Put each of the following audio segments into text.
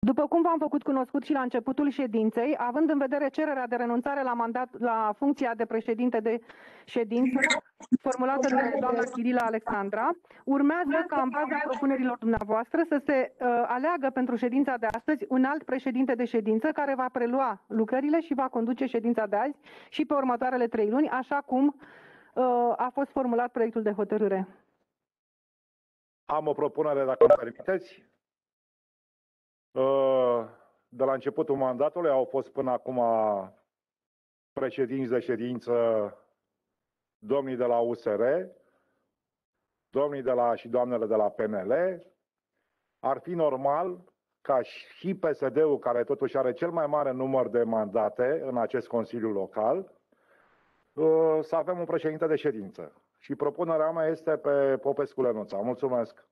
După cum v-am făcut cunoscut și la începutul ședinței, având în vedere cererea de renunțare la funcția de președinte de ședință formulată de doamna Chirila Alexandra, urmează ca în baza propunerilor dumneavoastră să se aleagă pentru ședința de astăzi un alt președinte de ședință care va prelua lucrările și va conduce ședința de azi și pe următoarele 3 luni, așa cum a fost formulat proiectul de hotărâre. Am o propunere, dacă îmi permiteți. De la începutul mandatului au fost până acum președinți de ședință domnii de la USR, domnii și doamnele de la PNL. Ar fi normal ca și PSD-ul, care totuși are cel mai mare număr de mandate în acest Consiliu Local, să avem un președinte de ședință. Și propunerea mea este pe Popescu Lenuța. Mulțumesc!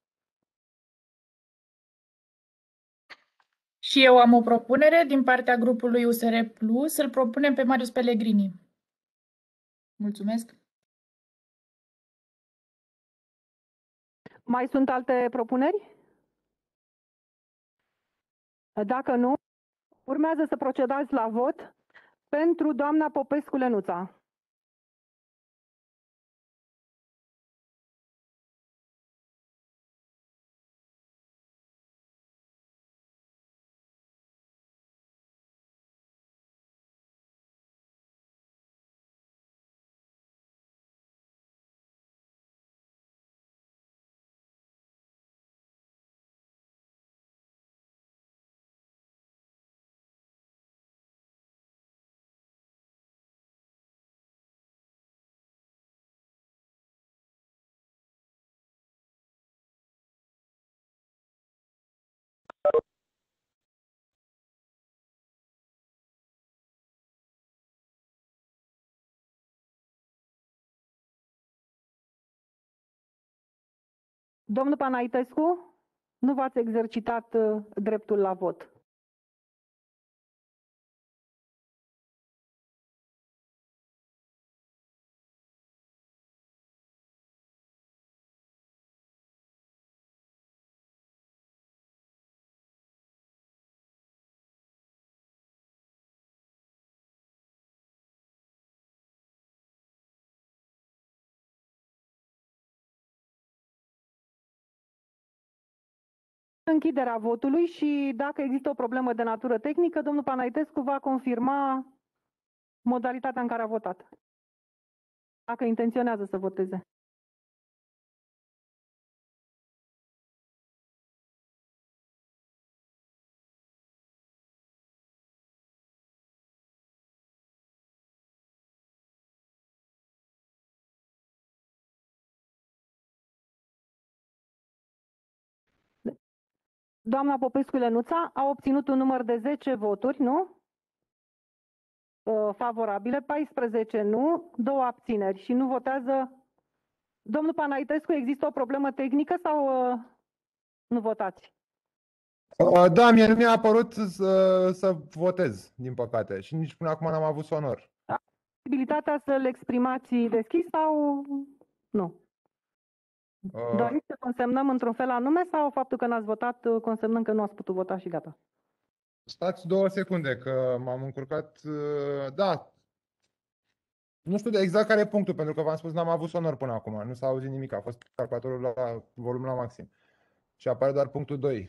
Și eu am o propunere din partea grupului USR Plus. Îl propunem pe Marius Pellegrini. Mulțumesc. Mai sunt alte propuneri? Dacă nu, urmează să procedați la vot pentru doamna Popescu Lenuța. Domnul Panaitescu, nu v-ați exercitat dreptul la vot. Închiderea votului și dacă există o problemă de natură tehnică, domnul Panaitescu va confirma modalitatea în care a votat. Dacă intenționează să voteze. Doamna Popescu Lenuța a obținut un număr de 10 voturi, nu? Favorabile, 14 nu, 2 abțineri și nu votează. Domnul Panaitescu, există o problemă tehnică sau nu votați? Da, mie nu mi-a apărut să votez, din păcate, și nici până acum n-am avut sonor. Posibilitatea să-l exprimați deschis sau nu? Doriți să consemnăm într-un fel anume sau faptul că n-ați votat consemnăm că nu ați putut vota și gata? Stați 2 secunde, că m-am încurcat. Da. Nu știu exact care e punctul, pentru că v-am spus n-am avut sonor până acum. Nu s-a auzit nimic, a fost calculatorul la volum la maxim. Și apare doar punctul 2.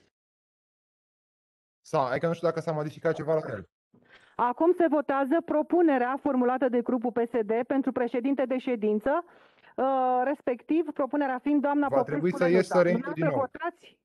Sau, adică nu știu dacă s-a modificat ceva la el. Acum se votează propunerea formulată de grupul PSD pentru președinte de ședință, respectiv propunerea fiind doamna Va Popescu trebui să ies să reintru din nou. Votați?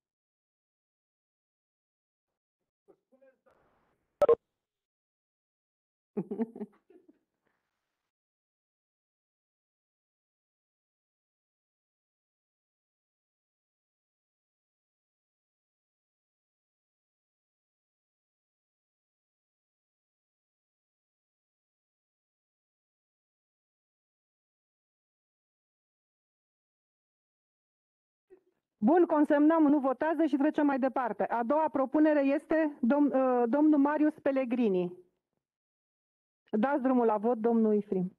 Bun, consemnăm, nu votează și trecem mai departe. A doua propunere este domnul Marius Pellegrini. Dați drumul la vot, domnul Ifrim.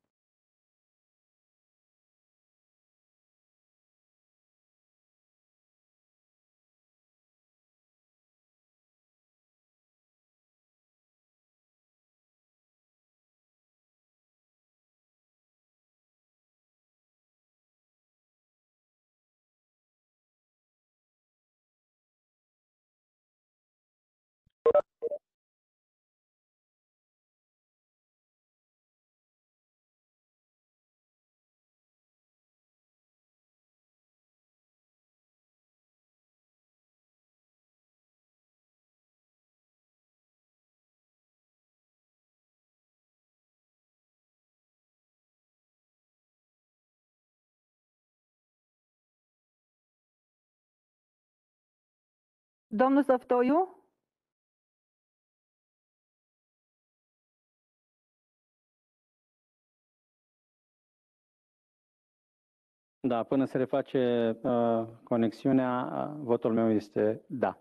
Domnul Săftoiu? Da, până se reface conexiunea, votul meu este da.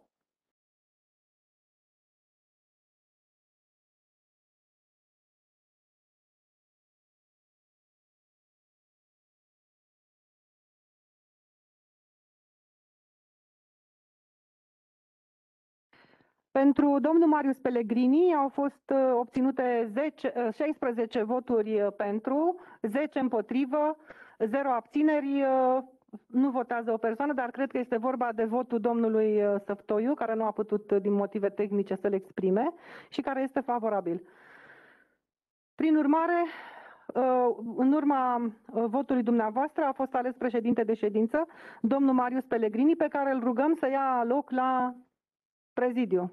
Pentru domnul Marius Pellegrini au fost obținute 16 voturi pentru, 10 împotrivă, 0 abțineri. Nu votează o persoană, dar cred că este vorba de votul domnului Săftoiu, care nu a putut din motive tehnice să le exprime și care este favorabil. Prin urmare, în urma votului dumneavoastră a fost ales președinte de ședință domnul Marius Pellegrini, pe care îl rugăm să ia loc la prezidiu.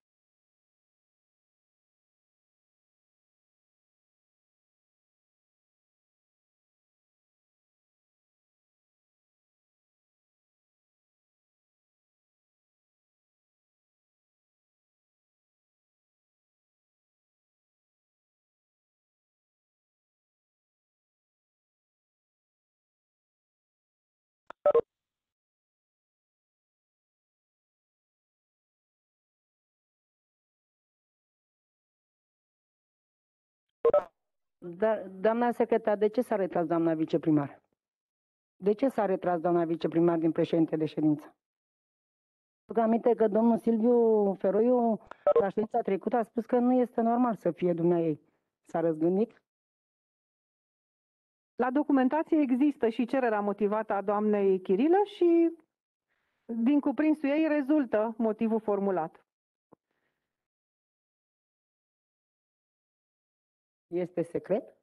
Doamna secretar, de ce s-a retras doamna viceprimar? De ce s-a retras doamna viceprimar din președinte de ședință? Pentru că aminte că domnul Silviu Feroiu, la ședința trecută, a spus că nu este normal să fie dumneaei. S-a răzgândit? La documentație există și cererea motivată a doamnei Chirilă și din cuprinsul ei rezultă motivul formulat. Este secret?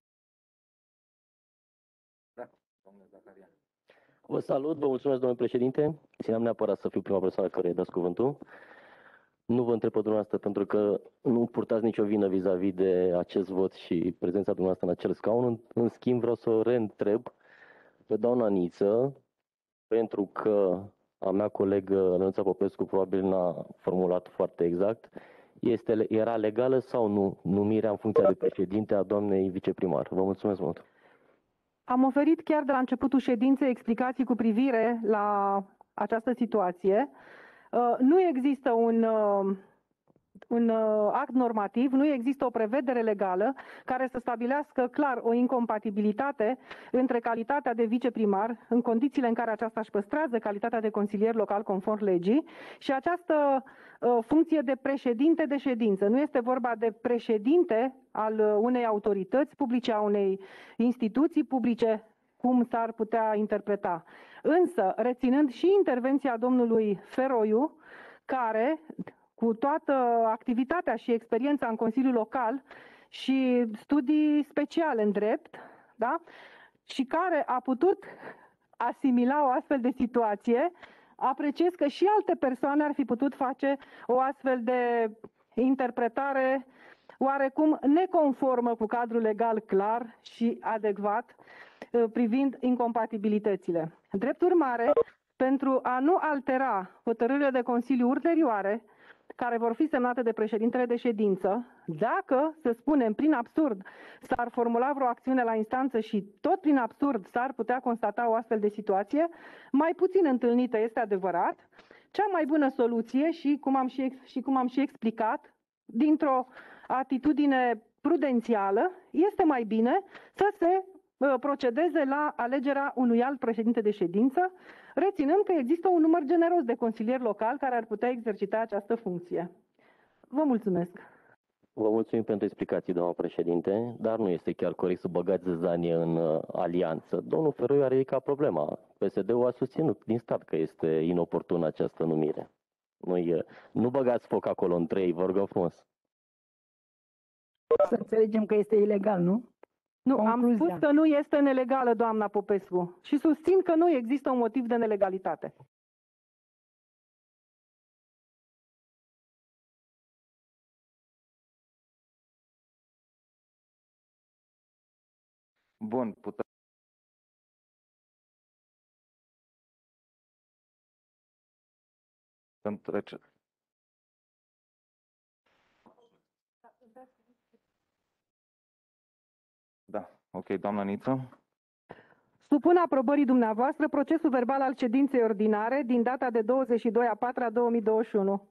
Vă salut, vă mulțumesc, domnule președinte. Țineam neapărat să fiu prima persoană care îi dați cuvântul. Nu vă întreb pe dumneavoastră pentru că nu purtați nicio vină vis-a-vis de acest vot și prezența dumneavoastră în acel scaun. În schimb, vreau să o reîntreb pe doamna Niță, pentru că a mea colegă Lănuța Popescu probabil n-a formulat foarte exact. Era legală sau nu numirea în funcția de președinte a doamnei viceprimar? Vă mulțumesc mult. Am oferit chiar de la începutul ședinței explicații cu privire la această situație. Nu există un act normativ, nu există o prevedere legală care să stabilească clar o incompatibilitate între calitatea de viceprimar, în condițiile în care aceasta își păstrează calitatea de consilier local conform legii, și această funcție de președinte de ședință. Nu este vorba de președinte al unei autorități publice, a unei instituții publice, cum s-ar putea interpreta. Însă, reținând și intervenția domnului Feroiu, care, cu toată activitatea și experiența în Consiliul Local și studii speciale în drept, da? Și care a putut asimila o astfel de situație, apreciez că și alte persoane ar fi putut face o astfel de interpretare oarecum neconformă cu cadrul legal clar și adecvat privind incompatibilitățile. Drept urmare, pentru a nu altera hotărârile de Consiliu ulterioare, care vor fi semnate de președintele de ședință, dacă, să spunem, prin absurd s-ar formula vreo acțiune la instanță și tot prin absurd s-ar putea constata o astfel de situație, mai puțin întâlnită, este adevărat, cea mai bună soluție și cum am și explicat, dintr-o atitudine prudențială, este mai bine să se procedeze la alegerea unui alt președinte de ședință, reținând că există un număr generos de consilieri locali care ar putea exercita această funcție. Vă mulțumesc! Vă mulțumim pentru explicații, doamnă președinte, dar nu este chiar corect să băgați zăzanie în alianță. Domnul Feroiu a ridicat problema. PSD-ul a susținut din stat că este inoportună această numire. Nu băgați foc acolo între ei, vă rugăm frumos. Să înțelegem că este ilegal, nu? Nu, Concluzia. am spus că nu este nelegală, doamna Popescu, și susțin că nu există un motiv de nelegalitate. Bun, putem. Când trece. Da, ok, doamna Niță. Supun aprobării dumneavoastră procesul verbal al ședinței ordinare din data de 22/4/2021.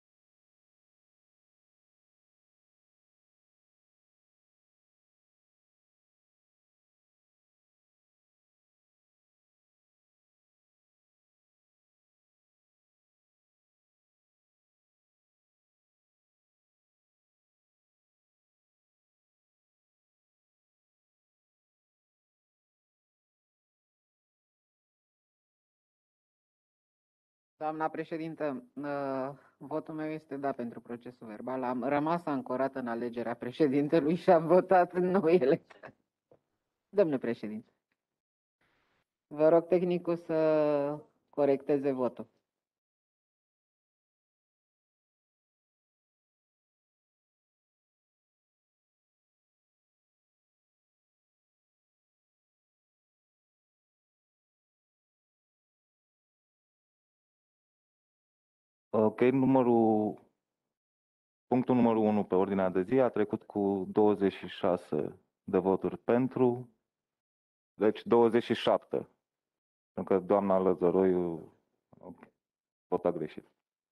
Doamna președintă, votul meu este da pentru procesul verbal. Am rămas ancorat în alegerea președintelui și am votat nu electorat. Domnule președinte, vă rog tehnicul să corecteze votul. Ok, punctul numărul 1 pe ordinea de zi a trecut cu 26 de voturi pentru, deci 27. Pentru că doamna Lăzăroiu a votat greșit.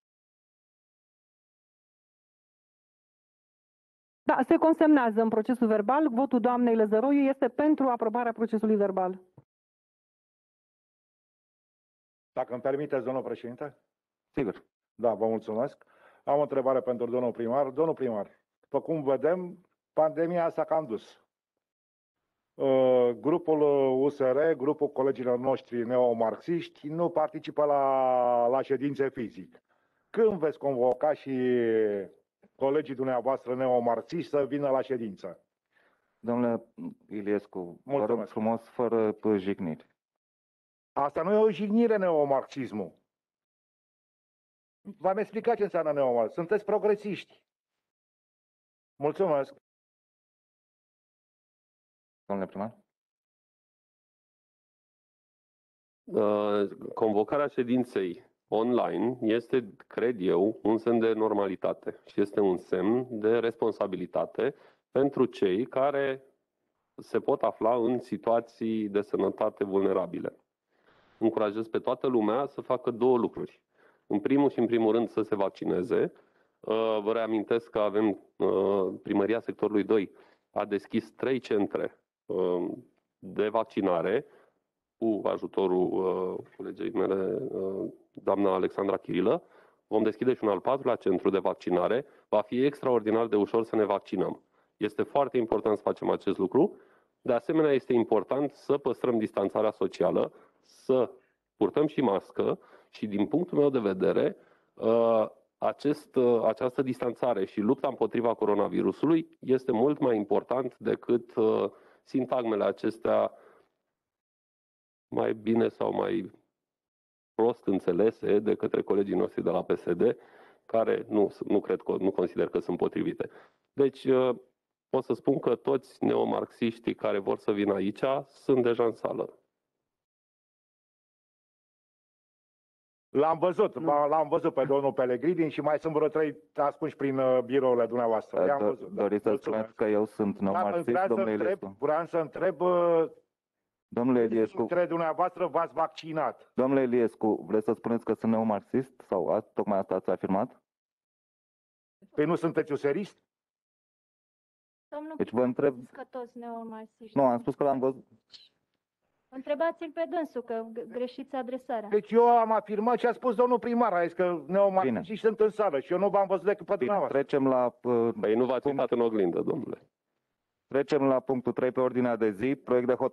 Da, se consemnează în procesul verbal. Votul doamnei Lăzăroiu este pentru aprobarea procesului verbal. Dacă îmi permiteți, domnul președinte? Sigur. Da, vă mulțumesc. Am o întrebare pentru domnul primar. Domnul primar, după cum vedem, pandemia s-a cam dus. Grupul USR, grupul colegilor noștri neomarxiști, nu participă la ședințe fizic. Când veți convoca și colegii dumneavoastră neomarxiști să vină la ședință? Domnule Iliescu, vă rog Mulțumesc. frumos, fără jigniri. Asta nu e o jignire, neomarxismul. V-am explicat ce înseamnă neomarxism. Sunteți progresiști. Mulțumesc. Domnule primar? Convocarea ședinței online este, cred eu, un semn de normalitate și este un semn de responsabilitate pentru cei care se pot afla în situații de sănătate vulnerabile. Încurajez pe toată lumea să facă două lucruri. În primul și în primul rând să se vaccineze. Vă reamintesc că avem Primăria Sectorului 2 a deschis 3 centre de vaccinare cu ajutorul colegei mele, doamna Alexandra Chirilă. Vom deschide și un al 4-lea centru de vaccinare. Va fi extraordinar de ușor să ne vaccinăm. Este foarte important să facem acest lucru. De asemenea, este important să păstrăm distanțarea socială, să purtăm și mască și, din punctul meu de vedere, această distanțare și lupta împotriva coronavirusului este mult mai important decât sintagmele acestea mai bine sau mai prost înțelese de către colegii noștri de la PSD, care nu consider că sunt potrivite. Deci, pot să spun că toți neomarxiștii care vor să vină aici sunt deja în sală. L-am văzut pe domnul Pellegrini și mai sunt vreo 3 ascunși prin birourile dumneavoastră. I-am văzut. Doriți să spuneți că eu sunt neomarxist, domnule Iliescu? Vreau să întreb, domnule Iliescu, între dumneavoastră v-ați vaccinat. Domnule Iliescu, vreți să spuneți că sunt neomarxist? Sau tocmai asta ați afirmat? Păi nu sunteți userist? Domnul, Deci vă întreb... că toți neomarxiști. Nu, am spus că l-am văzut. Întrebați-l pe dânsul, că greșiți adresarea. Deci eu am afirmat ce a spus domnul primar, a zis că neomarxiști sunt în sală și eu nu v-am văzut decât pe dumneavoastră. Trecem la... Păi nu v-ați uitat în oglindă, domnule. Trecem la punctul 3 pe ordinea de zi, proiect de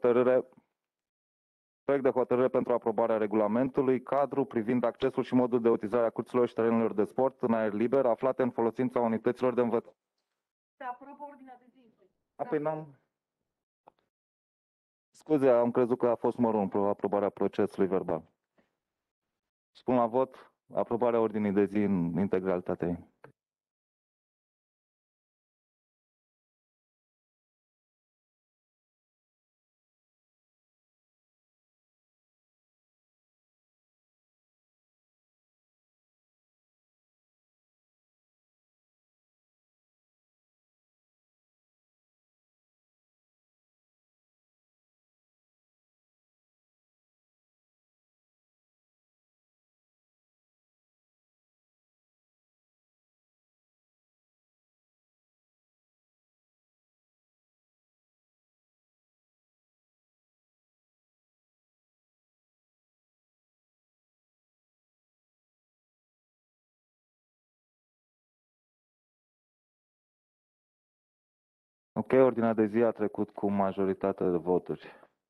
hotărâre pentru aprobarea regulamentului cadru privind accesul și modul de utilizare a curților și terenurilor de sport în aer liber aflate în folosința unităților de învățământ. Se aprobă ordinea de zi. Apoi n-am... Scuze, am crezut că a fost numărul 1, aprobarea procesului verbal. Spun la vot aprobarea ordinii de zi în integralitatea ei. Ok, ordinea de zi a trecut cu majoritate de voturi.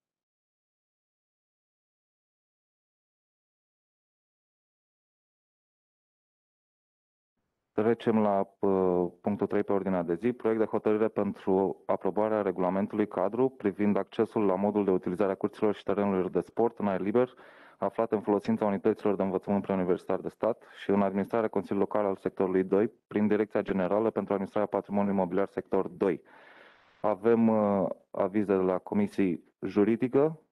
Trecem la punctul 3 pe ordinea de zi, proiect de hotărâre pentru aprobarea regulamentului cadru privind accesul la modul de utilizare a curților și terenurilor de sport în aer liber, aflate în folosința unităților de învățământ preuniversitar de stat și în administrarea Consiliului Local al sectorului 2, prin Direcția Generală pentru Administrarea Patrimoniului Imobiliar sector 2. Avem avize de la Comisii Juridică.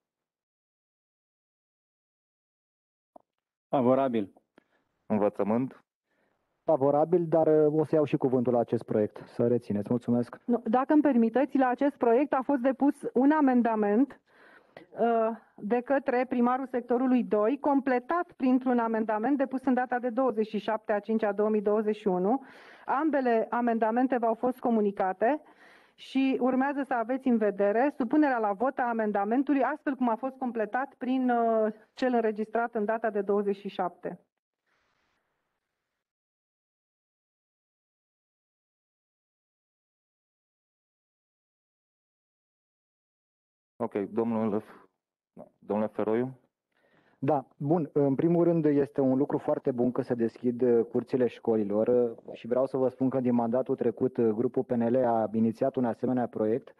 Favorabil. Învățământ. Favorabil, dar o să iau și cuvântul la acest proiect. Să rețineți. Mulțumesc. Dacă îmi permiteți, la acest proiect a fost depus un amendament de către primarul sectorului 2, completat printr-un amendament depus în data de 27/5/2021. Ambele amendamente v-au fost comunicate și urmează să aveți în vedere supunerea la vot a amendamentului, astfel cum a fost completat prin cel înregistrat în data de 27. Ok, domnule Feroiu? Da, bun. În primul rând este un lucru foarte bun că se deschid curțile școlilor și vreau să vă spun că din mandatul trecut grupul PNL a inițiat un asemenea proiect.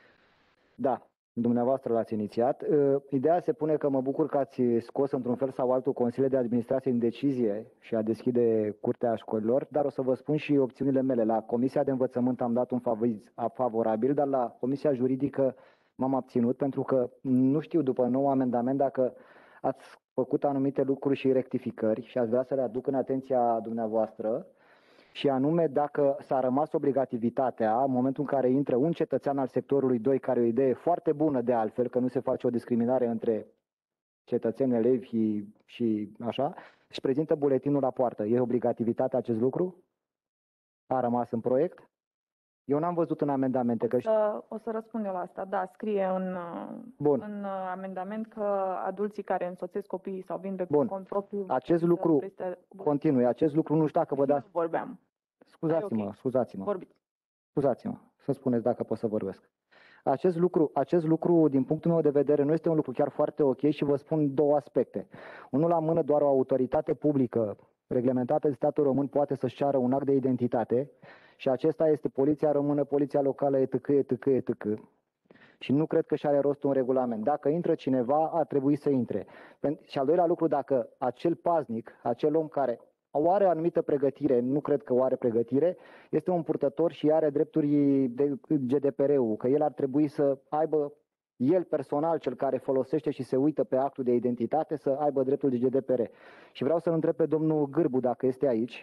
Da, dumneavoastră l-ați inițiat. Ideea se pune că mă bucur că ați scos într-un fel sau altul Consiliul de Administrație în decizie și a deschide curtea școlilor, dar o să vă spun și opțiunile mele. La Comisia de Învățământ am dat un favorabil, dar la Comisia Juridică m-am abținut pentru că nu știu după nou amendament dacă ați făcut anumite lucruri și rectificări și aș vrea să le aduc în atenția dumneavoastră și anume dacă s-a rămas obligativitatea în momentul în care intră un cetățean al sectorului 2, care e o idee foarte bună de altfel, că nu se face o discriminare între cetățeni, elevi și așa, și prezintă buletinul la poartă. E obligativitatea acest lucru? A rămas în proiect? Eu n-am văzut în amendamente că... O să răspund eu la asta. Da, scrie în amendament că adulții care însoțesc copiii sau vin pe cont propriu... Acest lucru, continui, acest lucru nu știu dacă vă dați... Vorbeam. Scuzați-mă. Vorbiți. Scuzați-mă, să spuneți dacă pot să vorbesc. Acest lucru, din punctul meu de vedere, nu este un lucru chiar foarte ok și vă spun două aspecte. Unul la mână, doar o autoritate publică reglementată de statul român poate să-și ceară un act de identitate și acesta este poliția română, poliția locală, etc. Și nu cred că și are rost un regulament. Dacă intră cineva, ar trebui să intre. Și al doilea lucru, dacă acel paznic, acel om care are o anumită pregătire, nu cred că o are pregătire, este un purtător și are drepturi de GDPR-ul, că el ar trebui să aibă, el personal, cel care folosește și se uită pe actul de identitate, să aibă dreptul de GDPR. Și vreau să-l întreb pe domnul Gârbu dacă este aici.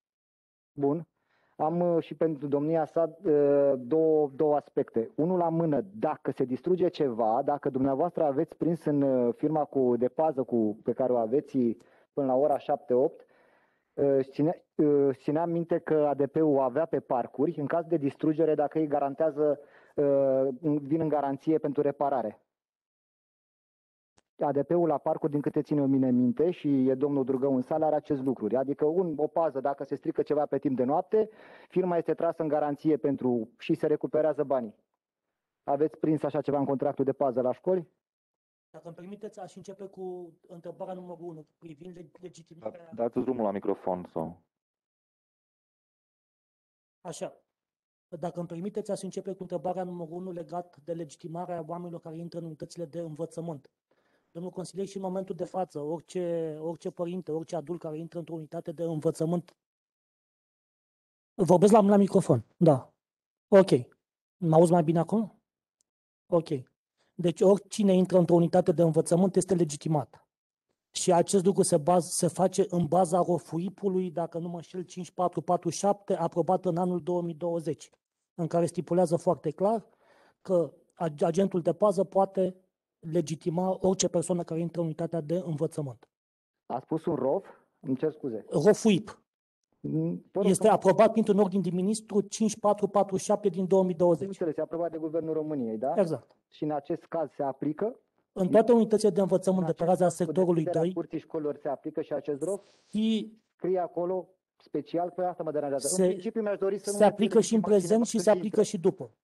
Bun. Am și pentru domnia sa două aspecte. Unul la mână, dacă se distruge ceva, dacă dumneavoastră aveți prins în firma de pază pe care o aveți până la ora 7-8, țineam minte că ADP-ul avea pe parcuri, în caz de distrugere, dacă îi garantează, vin în garanție pentru reparare. ADP-ul la parcuri, din câte ține minte, și e domnul Drugău în sală, are acest lucru. Adică o pază, dacă se strică ceva pe timp de noapte, firma este trasă în garanție și se recuperează banii. Aveți prins așa ceva în contractul de pază la școli? Dacă îmi permiteți, aș începe cu întrebarea numărul 1, privind legitimarea... Dați drumul la microfon sau... Așa. Dacă îmi permiteți, aș începe cu întrebarea numărul 1 legat de legitimarea oamenilor care intră în unitățile de învățământ. Domnul consilier, și în momentul de față, orice părinte, orice adult care intră într-o unitate de învățământ... Vorbesc la microfon, da. Ok. Mă auzi mai bine acum? Ok. Deci oricine intră într-o unitate de învățământ este legitimat. Și acest lucru se face în baza ROFUIP-ului, dacă nu mă înșel, 5447, aprobat în anul 2020, în care stipulează foarte clar că agentul de pază poate legitima orice persoană care intră în unitatea de învățământ. A spus un ROF? Îmi cer scuze. ROFUIP. Este aprobat printr-un ordin de ministru 5447 din 2020. Înțeles, e aprobat de Guvernul României, da? Exact. Și în acest caz se aplică? În toate unitățile de învățământ de pe raza sectorului 2. Curții școlilor se aplică și acest ROF? Scrie acolo special, pe asta mă deranjează. În principiu mi-aș dori să nu... Se aplică și în prezent și se aplică și după.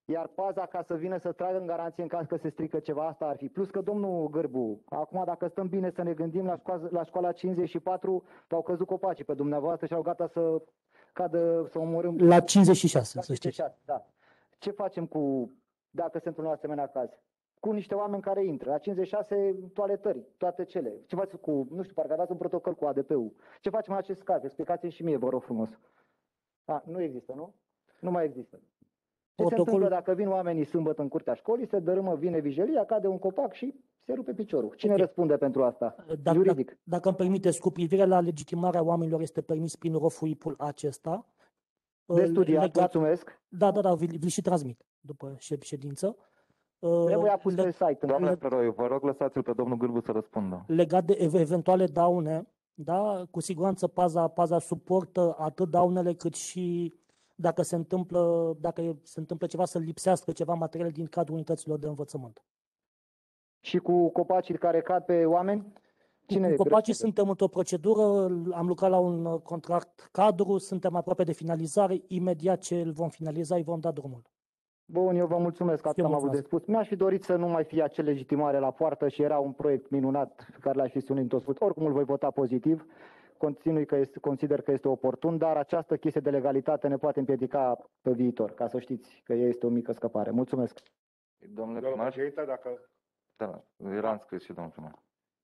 Iar paza ca să vină să tragă în garanție în caz că se strică ceva, asta ar fi. Plus că, domnul Gârbu, acum dacă stăm bine să ne gândim, la școala 54 v-au căzut copacii pe dumneavoastră și au gata să cadă, să omorâm. La 56, să știți. Da. Ce facem dacă se întâmplă un asemenea caz? Cu niște oameni care intră. La 56 toaletări, toate cele. Ce faceți nu știu, parcă aveați un protocol cu ADP-ul. Ce facem în acest caz? Explicați-mi și mie, vă rog frumos. Nu există, nu? Nu mai există. Ce se întâmplă dacă vin oamenii sâmbătă în curtea școlii, se dărâmă, vine vijelia, cade un copac și se rupe piciorul? Cine răspunde pentru asta? Juridic. Dacă îmi permiteți, cu privire la legitimarea oamenilor, este permis prin ROFUIP-ul acesta. De studiat, mulțumesc. Da, vi-l și transmit după ședință. Trebuia pus pe site. Doamne Feroiu, vă rog lăsați-l pe domnul Gârbu să răspundă. Legat de eventuale daune, da, cu siguranță paza suportă atât daunele cât și dacă se întâmplă ceva să lipsească ceva materiale din cadrul unităților de învățământ. Și cu copacii care cad pe oameni? Cu copacii suntem într-o procedură, am lucrat la un contract cadru, suntem aproape de finalizare, imediat ce îl vom finaliza, îi vom da drumul. Bun, eu vă mulțumesc că am avut de spus. Mi-aș fi dorit să nu mai fie acel legitimare la poartă și era un proiect minunat pe care l-aș fi sunit tot spus. Oricum îl voi vota pozitiv, consider că este oportun, dar această chestie de legalitate ne poate împiedica pe viitor, ca să știți că este o mică scăpare. Mulțumesc. Domnule primar, da, era înscris și domnul primar.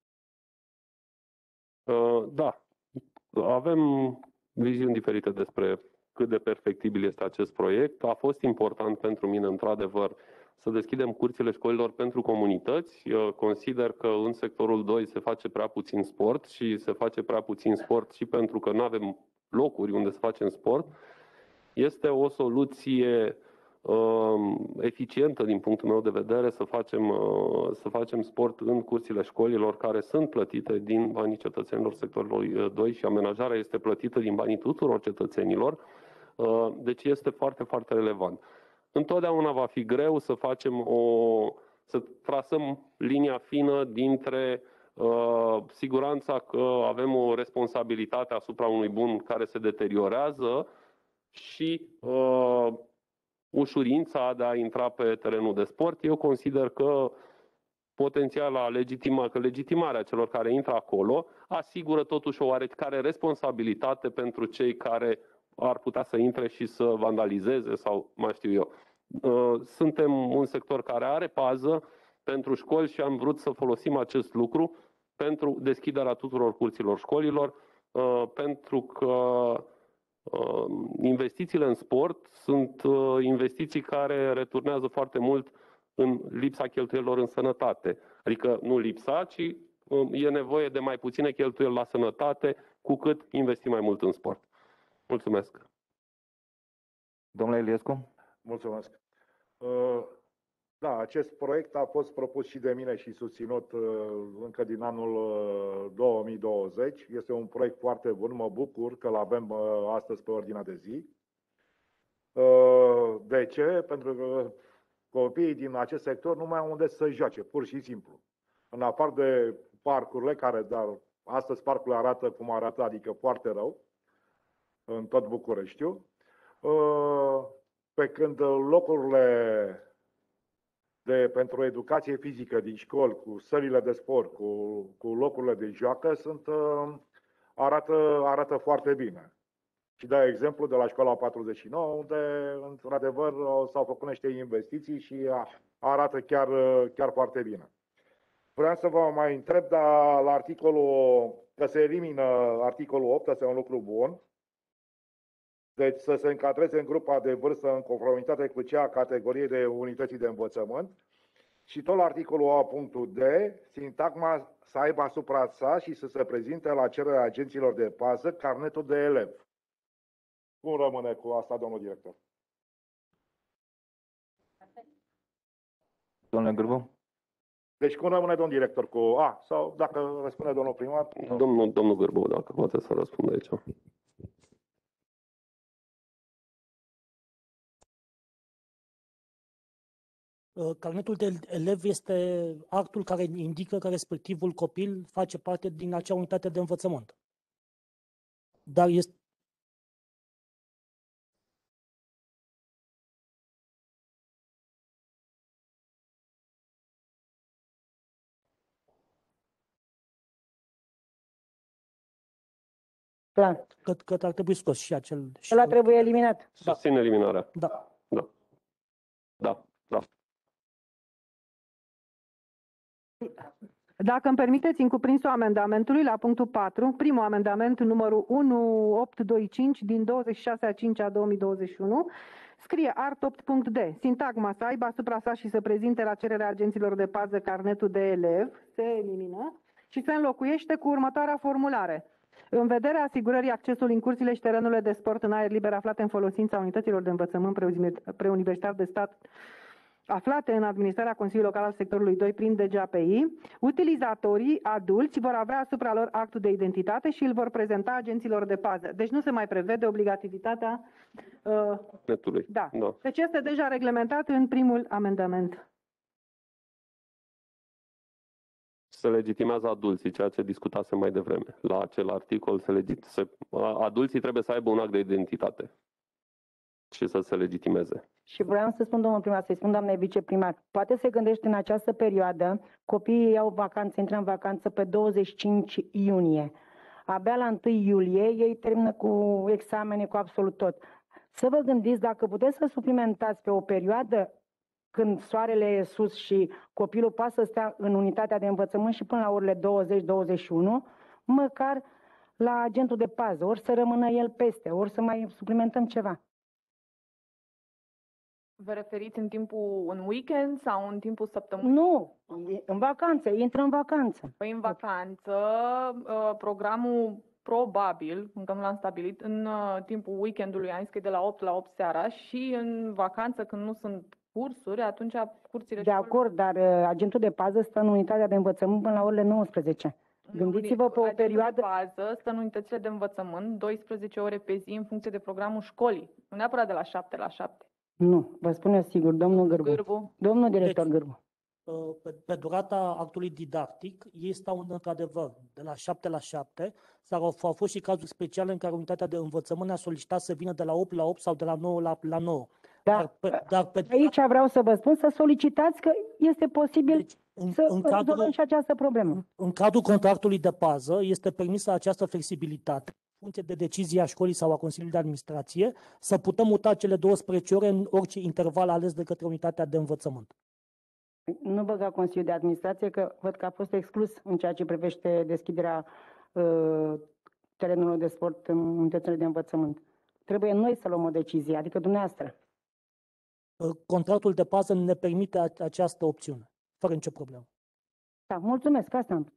Da, avem viziuni diferite despre cât de perfectibil este acest proiect. A fost important pentru mine, într-adevăr, să deschidem curțile școlilor pentru comunități. Consider că în sectorul 2 se face prea puțin sport și se face prea puțin sport și pentru că nu avem locuri unde să facem sport. Este o soluție eficientă din punctul meu de vedere să facem sport în curțile școlilor care sunt plătite din banii cetățenilor sectorului 2 și amenajarea este plătită din banii tuturor cetățenilor. Deci este foarte, foarte relevant. Întotdeauna va fi greu să să trasăm linia fină dintre siguranța că avem o responsabilitate asupra unui bun care se deteriorează și ușurința de a intra pe terenul de sport. Eu consider că potențiala legitimarea celor care intră acolo asigură totuși o oarecare responsabilitate pentru cei care ar putea să intre și să vandalizeze sau mai știu eu. Suntem un sector care are pază pentru școli și am vrut să folosim acest lucru pentru deschiderea tuturor curților școlilor, pentru că investițiile în sport sunt investiții care returnează foarte mult în lipsa cheltuielilor în sănătate. Adică nu lipsa, ci e nevoie de mai puține cheltuieli la sănătate cu cât investim mai mult în sport. Mulțumesc. Domnule Iliescu? Mulțumesc. Da, acest proiect a fost propus și de mine și susținut încă din anul 2020. Este un proiect foarte bun, mă bucur că îl avem astăzi pe ordinea de zi. De ce? Pentru că copiii din acest sector nu mai au unde să joace, pur și simplu. În afară de parcurile care, dar astăzi parcurile arată cum arată, adică foarte rău, în tot Bucureștiul. Pe când locurile pentru educație fizică din școli, cu sălile de sport, cu locurile de joacă, arată foarte bine. Și dau exemplu de la școala 49, unde, într-adevăr, s-au făcut niște investiții și arată chiar foarte bine. Vreau să vă mai întreb, dar la articolul, că se elimină articolul 8, asta e un lucru bun. Deci să se încadreze în grupa de vârstă în conformitate cu cea a categoriei de unității de învățământ. Și tot la articolul A, punctul D, sintagma să aibă asupra sa și să se prezinte la cererea agenților de pază carnetul de elev. Cum rămâne cu asta, domnul director? Domnule Gârbu? Deci cum rămâne, domnul director, cu A? Sau dacă răspunde domnul primar? Domnul Gârbu, dacă poate să răspundă aici. Carnetul de elev este actul care indică că respectivul copil face parte din acea unitate de învățământ. Dar este Clar. Cred că ar trebui scos și acel... Ăla trebuie eliminat. Susțin eliminarea. Da. Da. Da. Da. Dacă îmi permiteți, în cuprinsul amendamentului, la punctul 4, primul amendament, numărul 1825 din 26/5/2021, scrie art 8.d. Sintagma să aibă asupra sa și să prezinte la cererea agenților de pază carnetul de elev, se elimină și se înlocuiește cu următoarea formulare. În vederea asigurării accesului în curțile și terenurile de sport în aer liber aflate în folosința unităților de învățământ preuniversitar de stat aflate în administrarea Consiliului Local al sectorului 2 prin DGAPI, utilizatorii adulți vor avea asupra lor actul de identitate și îl vor prezenta agenților de pază. Deci nu se mai prevede obligativitatea... Netului. Da. Deci este deja reglementat în primul amendament. Se legitimează adulții, ceea ce discutasem mai devreme. La acel articol adulții trebuie să aibă un act de identitate și să se legitimeze. Și vreau să spun, domnul primar, să-i spun doamnei viceprimar, poate se gândește în această perioadă, copiii iau vacanță, intră în vacanță pe 25 iunie. Abia la 1 iulie ei termină cu examene, cu absolut tot. Să vă gândiți dacă puteți să suplimentați pe o perioadă când soarele e sus și copilul poate să stea în unitatea de învățământ și până la orele 20-21, măcar la agentul de pază, ori să rămână el peste, ori să mai suplimentăm ceva. Vă referiți în weekend sau în timpul săptămânii? Nu, în vacanță, intră în vacanță. Păi în vacanță, programul probabil, încă nu l-am stabilit, în timpul weekendului, am zis că e de la 8 la 8 seara și în vacanță când nu sunt cursuri, atunci curțile... De acord, dar agentul de pază stă în unitatea de învățământ până la orele 19. Gândiți-vă pe o perioadă... De pază stă în unitățile de învățământ 12 ore pe zi în funcție de programul școlii, nu neapărat de la 7 la 7. Nu, vă spun eu sigur, domnul Gârbu. Domnul director Gârbu. Pe durata actului didactic, ei stau într-adevăr de la 7 la 7, sau au fost și cazuri speciale în care unitatea de învățământ a solicitat să vină de la 8 la 8 sau de la 9 la 9. Da, aici vreau să vă spun să solicitați că este posibil să rezolvăm și această problemă. În cadrul contractului de pază este permisă această flexibilitate, în funcție de decizia școlii sau a Consiliului de Administrație, să putem muta cele 12 ore în orice interval ales de către unitatea de învățământ. Nu băga Consiliul de Administrație, că văd că a fost exclus în ceea ce privește deschiderea terenurilor de sport în unitățile de învățământ. Trebuie noi să luăm o decizie, adică dumneavoastră. Contractul de pază ne permite această opțiune, fără nicio problemă. Da, mulțumesc, asta am.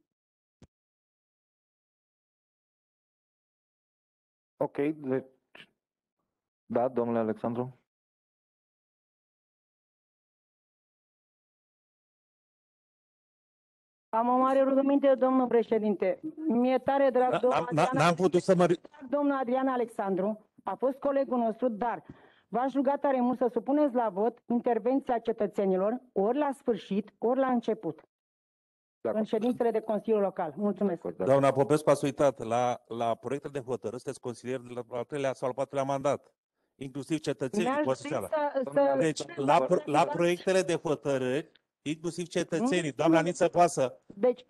Ok, deci... Da, domnule Alexandru? Am o mare rugăminte, domnul președinte. Mi-e tare drag, domnul Adrian Alexandru, a fost colegul nostru, dar v-aș ruga tare mult să supuneți la vot intervenția cetățenilor, ori la sfârșit, ori la început. În ședințele de Consiliul Local. Mulțumesc. Doamna Popescu, ați uitat, la proiectele de hotărâri sunteți consilieri de la al treilea sau al patrulea mandat, inclusiv cetățenii. Deci, la proiectele de hotărâri, inclusiv cetățenii, doamna Niță Poasă.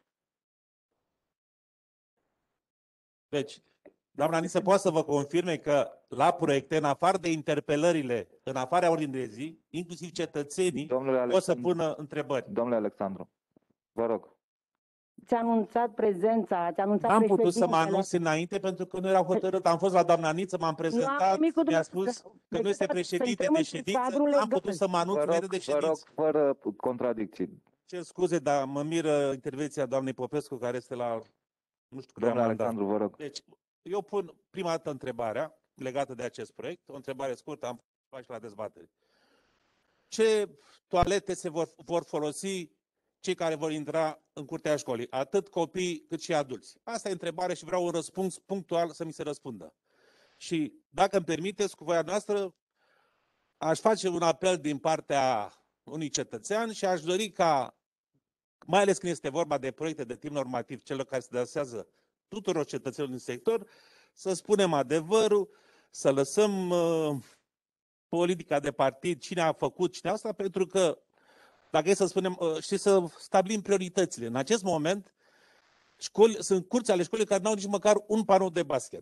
Deci, doamna Niță poate să vă confirme că la proiecte, în afară de interpelările, în afara ordinii de zi, inclusiv cetățenii pot să pună întrebări. Domnule Alexandru, vă rog. Ți-a anunțat prezența, ați anunțat Am putut să mă anunț înainte pentru că nu erau hotărât. Am fost la doamna Niță, m-am prezentat, mi-a spus că nu este președinte de ședință, am putut să mă anunț înainte de ședință. Vă rog, fără contradicții. Cer scuze, dar mă miră intervenția doamnei Popescu, care este la, nu știu cât Domnule Alexandru, vă rog. Deci, eu pun prima dată întrebarea legată de acest proiect, o întrebare scurtă, am făcut la dezbatere. Ce toalete se vor folosi cei care vor intra în curtea școlii, atât copii cât și adulți? Asta e întrebare și vreau un răspuns punctual să mi se răspundă. Și dacă îmi permiteți, cu voia noastră, aș face un apel din partea unui cetățean și aș dori ca, mai ales când este vorba de proiecte de timp normativ, celor care se adresează tuturor cetățenilor din sector, să spunem adevărul, să lăsăm politica de partid, cine a făcut, cine asta, pentru că, dacă e să spunem, și să stabilim prioritățile. În acest moment, sunt curți ale școlii care nu au nici măcar un panou de basket.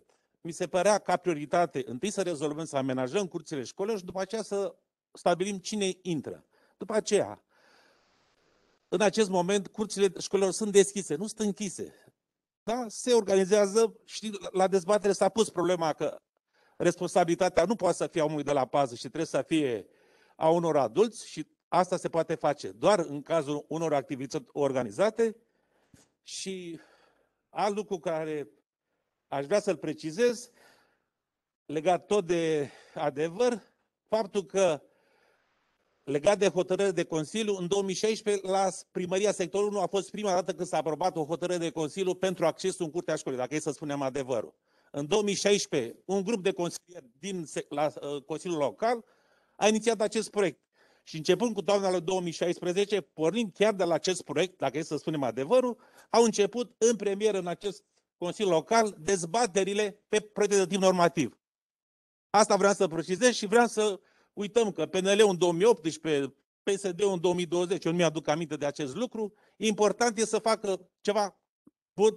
mi se părea ca prioritate întâi să rezolvăm, să amenajăm curțile școlilor și după aceea să stabilim cine intră. După aceea, în acest moment, curțile școlilor sunt deschise, nu sunt închise. Da? Se organizează și la dezbatere s-a pus problema că responsabilitatea nu poate să fie a omului de la pază și trebuie să fie a unor adulți și asta se poate face doar în cazul unor activități organizate. Și alt lucru care aș vrea să-l precizez, legat tot de adevăr, faptul că legat de hotărâre de Consiliu, în 2016 la Primăria Sectorul 1 a fost prima dată când s-a aprobat o hotărâre de Consiliu pentru accesul în curtea școlii, dacă e să spunem adevărul. În 2016, un grup de consilieri la Consiliul Local a inițiat acest proiect. Și începând cu toamna lui 2016, pornind chiar de la acest proiect, dacă e să spunem adevărul, au început în premieră în acest Consiliu Local dezbaterile pe proiecte de tip normativ. Asta vreau să precizez și vreau să uităm că PNL-ul în 2018, PSD-ul în 2020, eu nu mi-aduc aminte de acest lucru. Important e să facă ceva bun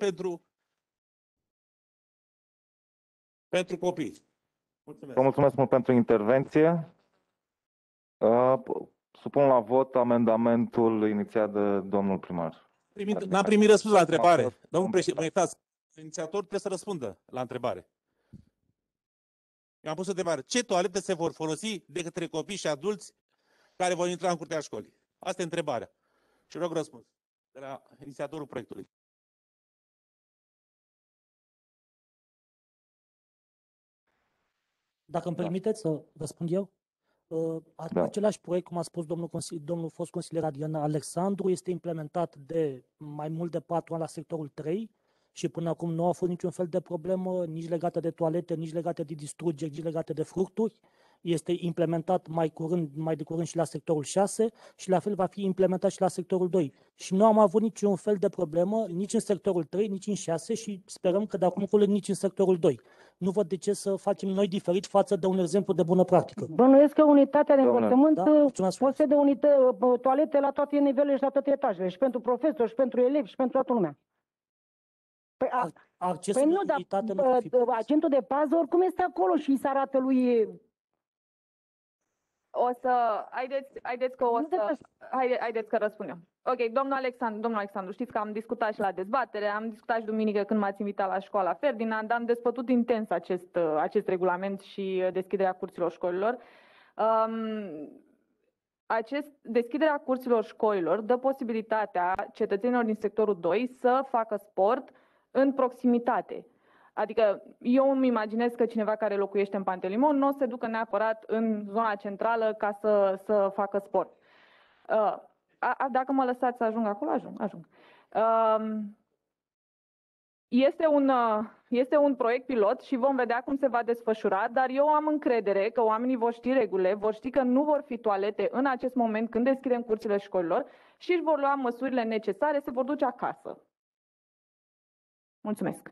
pentru copii. Mulțumesc. Vă mulțumesc mult pentru intervenție. Supun la vot amendamentul inițiat de domnul primar. N-am primit răspuns la întrebare. Domnul președinte, inițiatorul trebuie să răspundă la întrebare. Eu am pus o întrebare. Ce toalete se vor folosi de către copii și adulți care vor intra în curtea școlii? Asta e întrebarea. Și rog răspuns de la inițiatorul proiectului. Dacă îmi permiteți să răspund eu. Același proiect, cum a spus domnul fost consilier Adrian Alexandru, este implementat de mai mult de 4 ani la sectorul 3 și până acum nu a fost niciun fel de problemă, nici legată de toalete, nici legată de distrugeri, nici legată de fructuri. Este implementat mai de curând și la sectorul 6 și la fel va fi implementat și la sectorul 2. Și nu am avut niciun fel de problemă nici în sectorul 3, nici în 6 și sperăm că de acum încolo nici în sectorul 2. Nu văd de ce să facem noi diferit față de un exemplu de bună practică. Bănuiesc că unitatea de învățământ posedă toalete la toate nivelurile și la toate etajele, și pentru profesori, și pentru elevi, și pentru toată lumea. Păi nu, dar agentul de pază oricum este acolo și îi se arată lui... Haideți că răspundem. Ok, domnul Alexandru, știți că am discutat și la dezbatere, am discutat și duminică când m-ați invitat la școala Ferdinand, am dezbătut intens acest regulament și deschiderea curților școlilor. Deschiderea curților școlilor dă posibilitatea cetățenilor din sectorul 2 să facă sport în proximitate. Adică eu îmi imaginez că cineva care locuiește în Pantelimon nu o se ducă neapărat în zona centrală ca să facă sport. Dacă mă lăsați să ajung acolo, ajung. Este un proiect pilot și vom vedea cum se va desfășura, dar eu am încredere că oamenii vor ști regulile, vor ști că nu vor fi toalete în acest moment când deschidem curțile școlilor și își vor lua măsurile necesare, se vor duce acasă. Mulțumesc.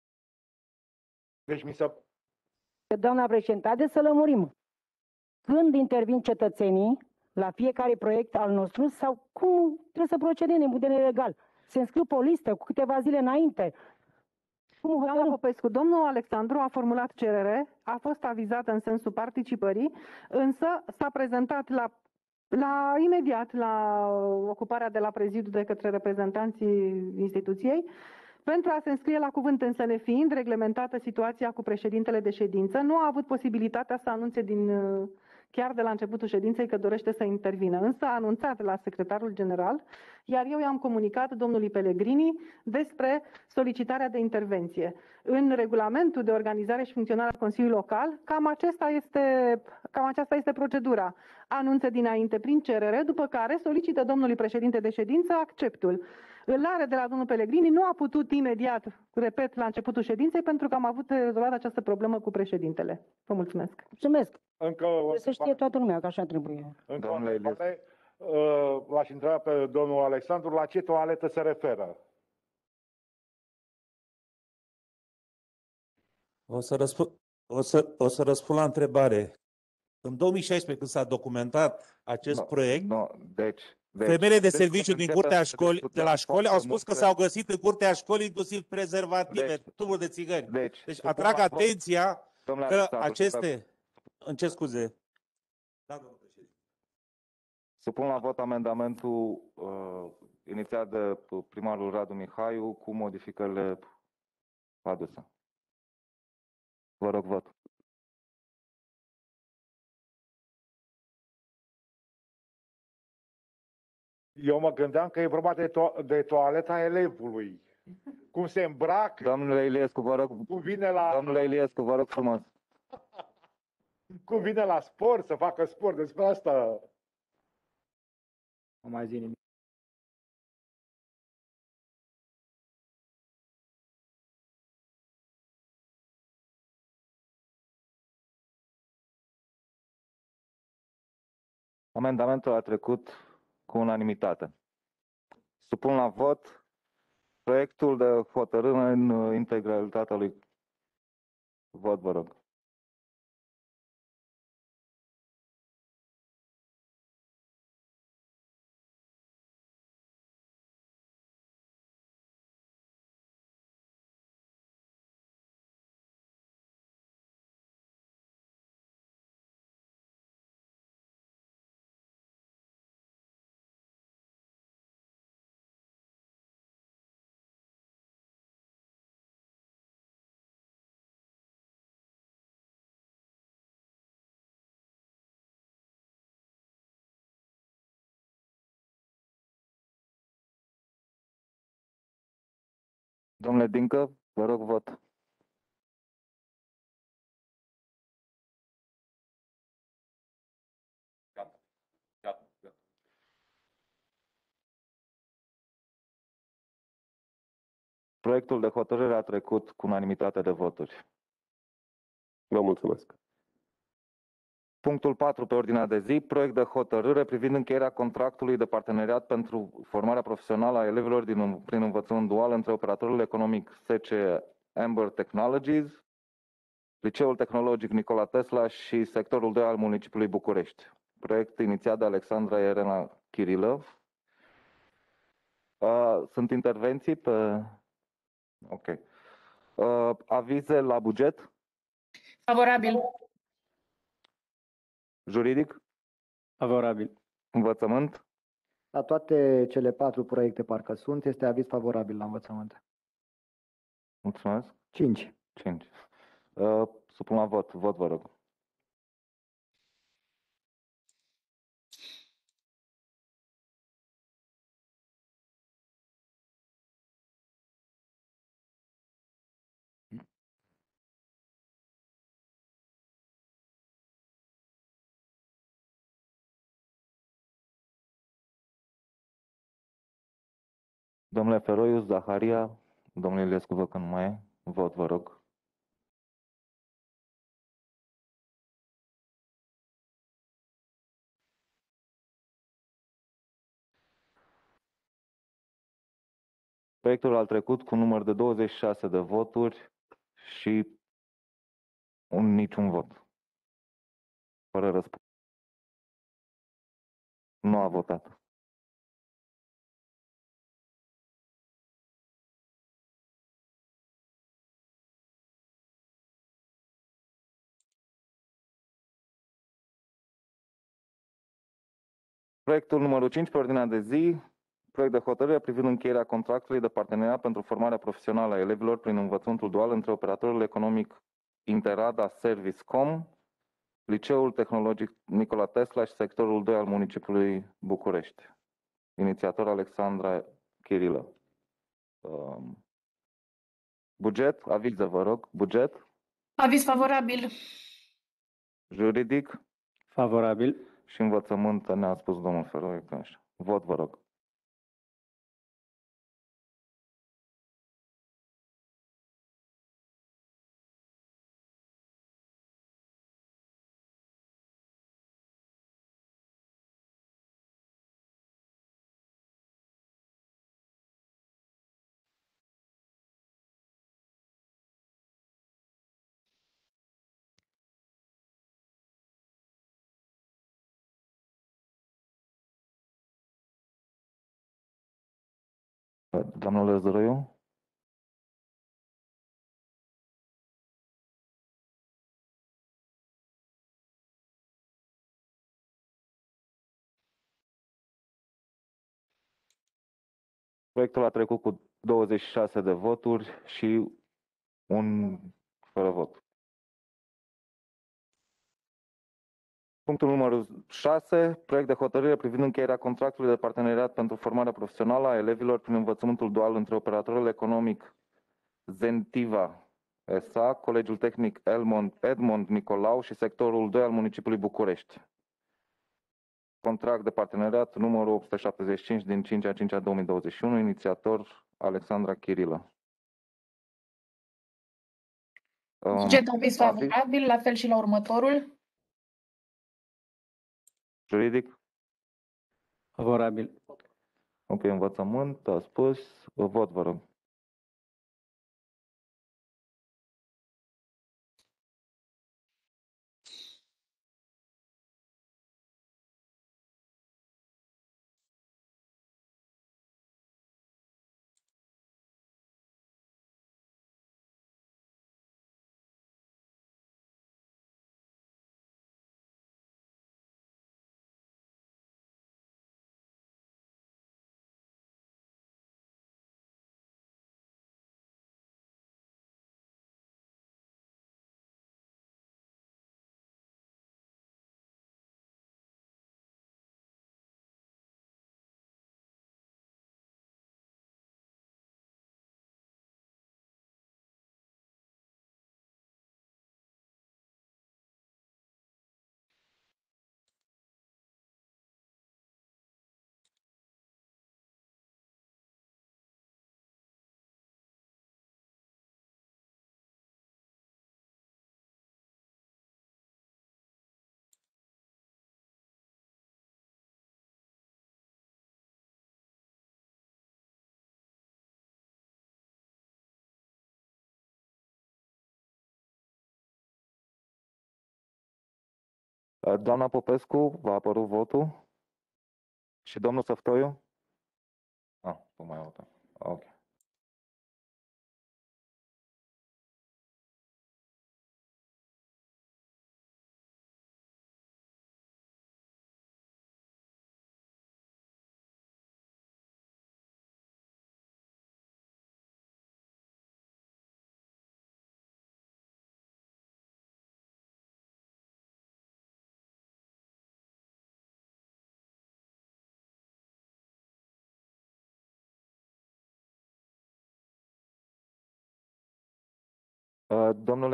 Deci Doamna președinte, haideți să lămurim. Când intervin cetățenii la fiecare proiect al nostru sau cum trebuie să procedăm în model legal? Se înscriu pe o listă cu câteva zile înainte. Doamna Popescu, domnul Alexandru a formulat cerere, a fost avizat în sensul participării, însă s-a prezentat imediat la ocuparea de la prezidiu de către reprezentanții instituției pentru a se înscrie la cuvânt, însă nefiind reglementată situația cu președintele de ședință, nu a avut posibilitatea să anunțe chiar de la începutul ședinței că dorește să intervină, însă a anunțat la secretarul general, iar eu i-am comunicat domnului Pellegrini despre solicitarea de intervenție. În regulamentul de organizare și funcționare a Consiliului Local, cam aceasta este procedura. Anunță dinainte prin cerere, după care solicită domnului președinte de ședință acceptul. Îl are de la domnul Pellegrini, nu a putut imediat, repet, la începutul ședinței, pentru că am avut rezolvat această problemă cu președintele. Vă mulțumesc. Mulțumesc. Să știe toată lumea că așa trebuie. L-aș întreba pe domnul Alexandru la ce toaletă se referă. O să răspund la întrebare. În 2016, când s-a documentat acest proiect... Deci, Deci, femeile de deci serviciu din începem curtea să școlii, de discutăm la școli au foarte spus că multe- s-au găsit în curtea școlii inclusiv prezervative, Deci- tuburi de țigări. Deci, Deci supun atrag la vot. atenția Domnule că Alexandru, aceste... Îmi cer scuze. Da, domnule președinte. supun la vot amendamentul inițiat de primarul Radu Mihaiu cu modificările aduse. Vă rog, vot. Eu mă gândeam că e vorba de toaleta elevului. Cum se îmbracă, Domnule Iliescu, vă rog, cum vine la, domnule Iliescu, vă rog frumos. cum vine la sport, să facă sport. Despre asta. Nu mai zi nimic. Amendamentul a trecut cu unanimitate. Supun la vot proiectul de hotărâre în integralitatea lui. Vot, vă rog. Domnule Dincă, vă rog, vot. Proiectul de hotărâre a trecut cu unanimitate de voturi. Vă mulțumesc. Punctul 4 pe ordinea de zi, proiect de hotărâre privind încheierea contractului de parteneriat pentru formarea profesională a elevilor prin învățământ dual între operatorul economic SCE Amber Technologies, Liceul Tehnologic Nikola Tesla și sectorul 2 al municipiului București. Proiect inițiat de Alexandra Irena Kirilov. Sunt intervenții pe... Ok. Avize la buget? Favorabil. Juridic? Favorabil. Învățământ? La toate cele 4 proiecte parcă sunt, este aviz favorabil la învățământ. Mulțumesc. 5. 5. Supun la vot. Vot, vă rog. Domnule Feroiu, Zaharia, domnule Iliescu, văd că nu mai e. Vot, vă rog. Proiectul a trecut cu număr de 26 de voturi și niciun vot. Fără răspuns. Nu a votat. Proiectul numărul 5 pe ordinea de zi, proiect de hotărâre privind încheierea contractului de parteneriat pentru formarea profesională a elevilor prin învățământul dual între operatorul economic Interada Service.com, Liceul Tehnologic Nikola Tesla și sectorul 2 al municipiului București. Inițiator Alexandra Kirilă. Buget, avize, vă rog. Buget, Aviz favorabil. juridic Favorabil. și învățământ, ne-a spus domnul Feroiu. Vot, vă rog. Doamna Lăzăroiu? Proiectul a trecut cu 26 de voturi și un fără vot. Punctul numărul 6, proiect de hotărâre privind încheierea contractului de parteneriat pentru formarea profesională a elevilor prin învățământul dual între operatorul economic Zentiva S.A., Colegiul Tehnic Edmond Nicolau și sectorul 2 al municipiului București. Contract de parteneriat numărul 875 din 5/5/2021, inițiator Alexandra Chirilă. Buget aviz favorabil, la fel și la următorul. Juridic? Favorabil. Ok, învățământ, a spus. Vot, vă rog. Doamna Popescu, v-a apărut votul? Și domnul Săftoiu? Nu mai votăm. Ok. Domnule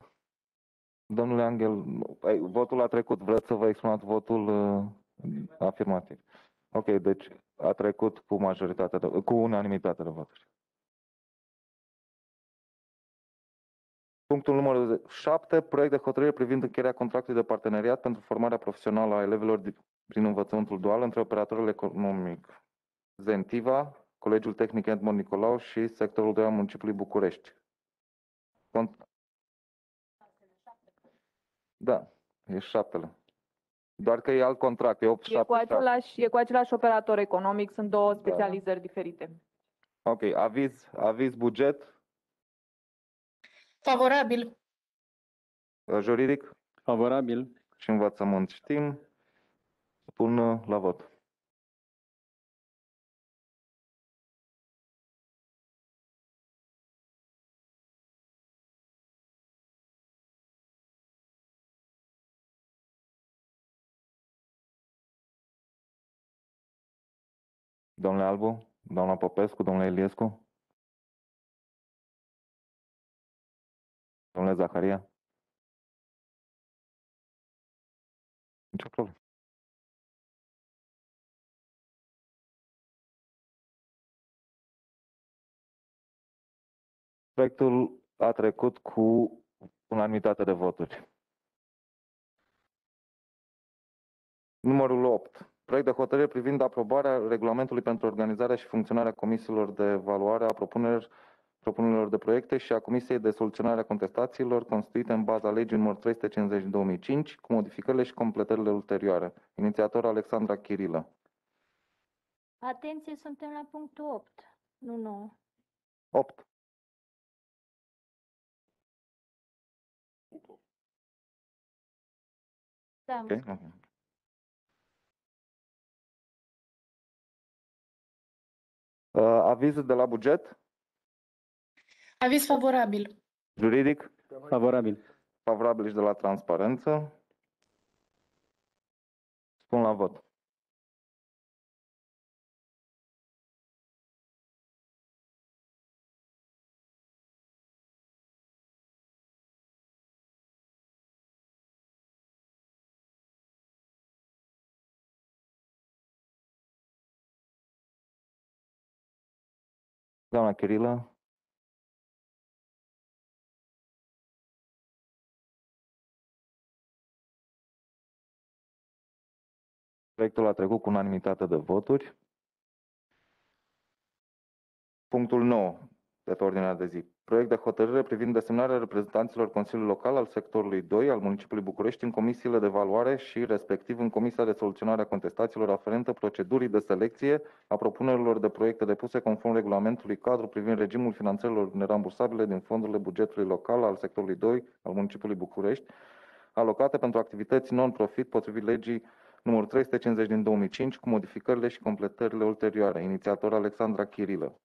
Angel, votul a trecut. Vreți să vă exprimați votul afirmativ? Ok, deci a trecut cu cu unanimitate de voturi. Punctul numărul 7, proiect de hotărâre privind încheierea contractului de parteneriat pentru formarea profesională a elevilor prin învățământul dual între operatorul economic Zentiva, Colegiul Tehnic Edmond Nicolau și sectorul 2 al municipiului București. Da, e 7. Doar că e alt contract, e 8, 7, E cu același operator economic, sunt două specializări diferite. Ok, aviz buget, Favorabil. juridic Favorabil. și învățământ știm. Pun la vot. Domnule Albu, doamna Popescu, domnule Iliescu, domnule Zaharia. Nicio problemă. Proiectul a trecut cu unanimitate de voturi. Numărul 8. Proiect de hotărâre privind aprobarea regulamentului pentru organizarea și funcționarea comisiilor de evaluare a propunerilor de proiecte și a Comisiei de soluționare a contestațiilor constituite în baza legii nr. 350/2005 cu modificările și completările ulterioare. Inițiator Alexandra Chirilă. Atenție, suntem la punctul 8. Nu 9. 8. Da, Ok, ok. Aviz de la buget, Aviz favorabil. juridic, Favorabil. favorabil și de la transparență. Spun la vot. Doamna Chirilă, proiectul a trecut cu unanimitate de voturi. Punctul 9 de pe ordinea de zi. Proiect de hotărâre privind desemnarea reprezentanților Consiliului Local al sectorului 2 al municipiului București în comisiile de evaluare și respectiv în Comisia de Soluționare a Contestațiilor aferentă procedurii de selecție a propunerilor de proiecte depuse conform regulamentului cadru privind regimul finanțărilor nerambursabile din fondurile bugetului local al sectorului 2 al municipiului București, alocate pentru activități non-profit potrivit legii numărul 350 din 2005, cu modificările și completările ulterioare. Inițiator Alexandra Chirilă.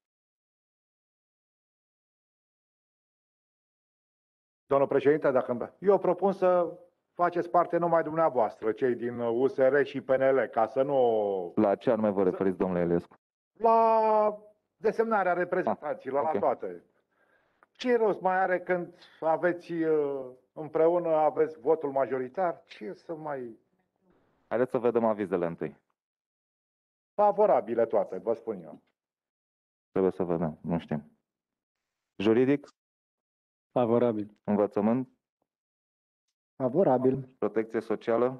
Domnul președinte, eu propun să faceți parte numai dumneavoastră, cei din USR și PNL, ca să nu... La ce anume vă referiți, domnule Eliescu? La desemnarea reprezentanților, ok. la toate. Ce rost mai are când aveți împreună, aveți votul majoritar? Ce să mai... Haideți să vedem avizele întâi. Favorabile toate, vă spun eu. Trebuie să vedem, nu știm. Juridic, Favorabil. învățământ, Favorabil. protecție socială,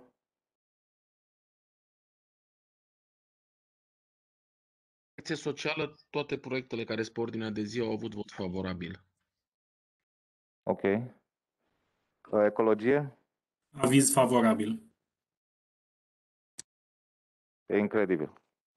Protecție socială, toate proiectele care sunt pe ordinea de zi au avut vot favorabil. ok. Ecologie, Aviz favorabil. e incredibil.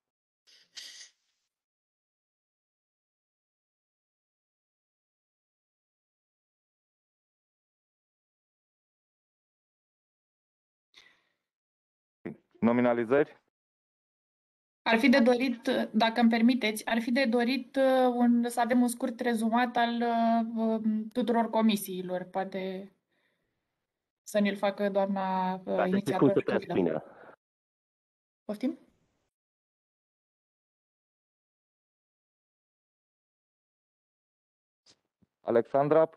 Nominalizări, Ar fi de dorit, dacă îmi permiteți, ar fi de dorit să avem un scurt rezumat al tuturor comisiilor. Poate să ne-l facă doamna Ca să știți cum se inițiator. transpune. Poftim? Alexandra,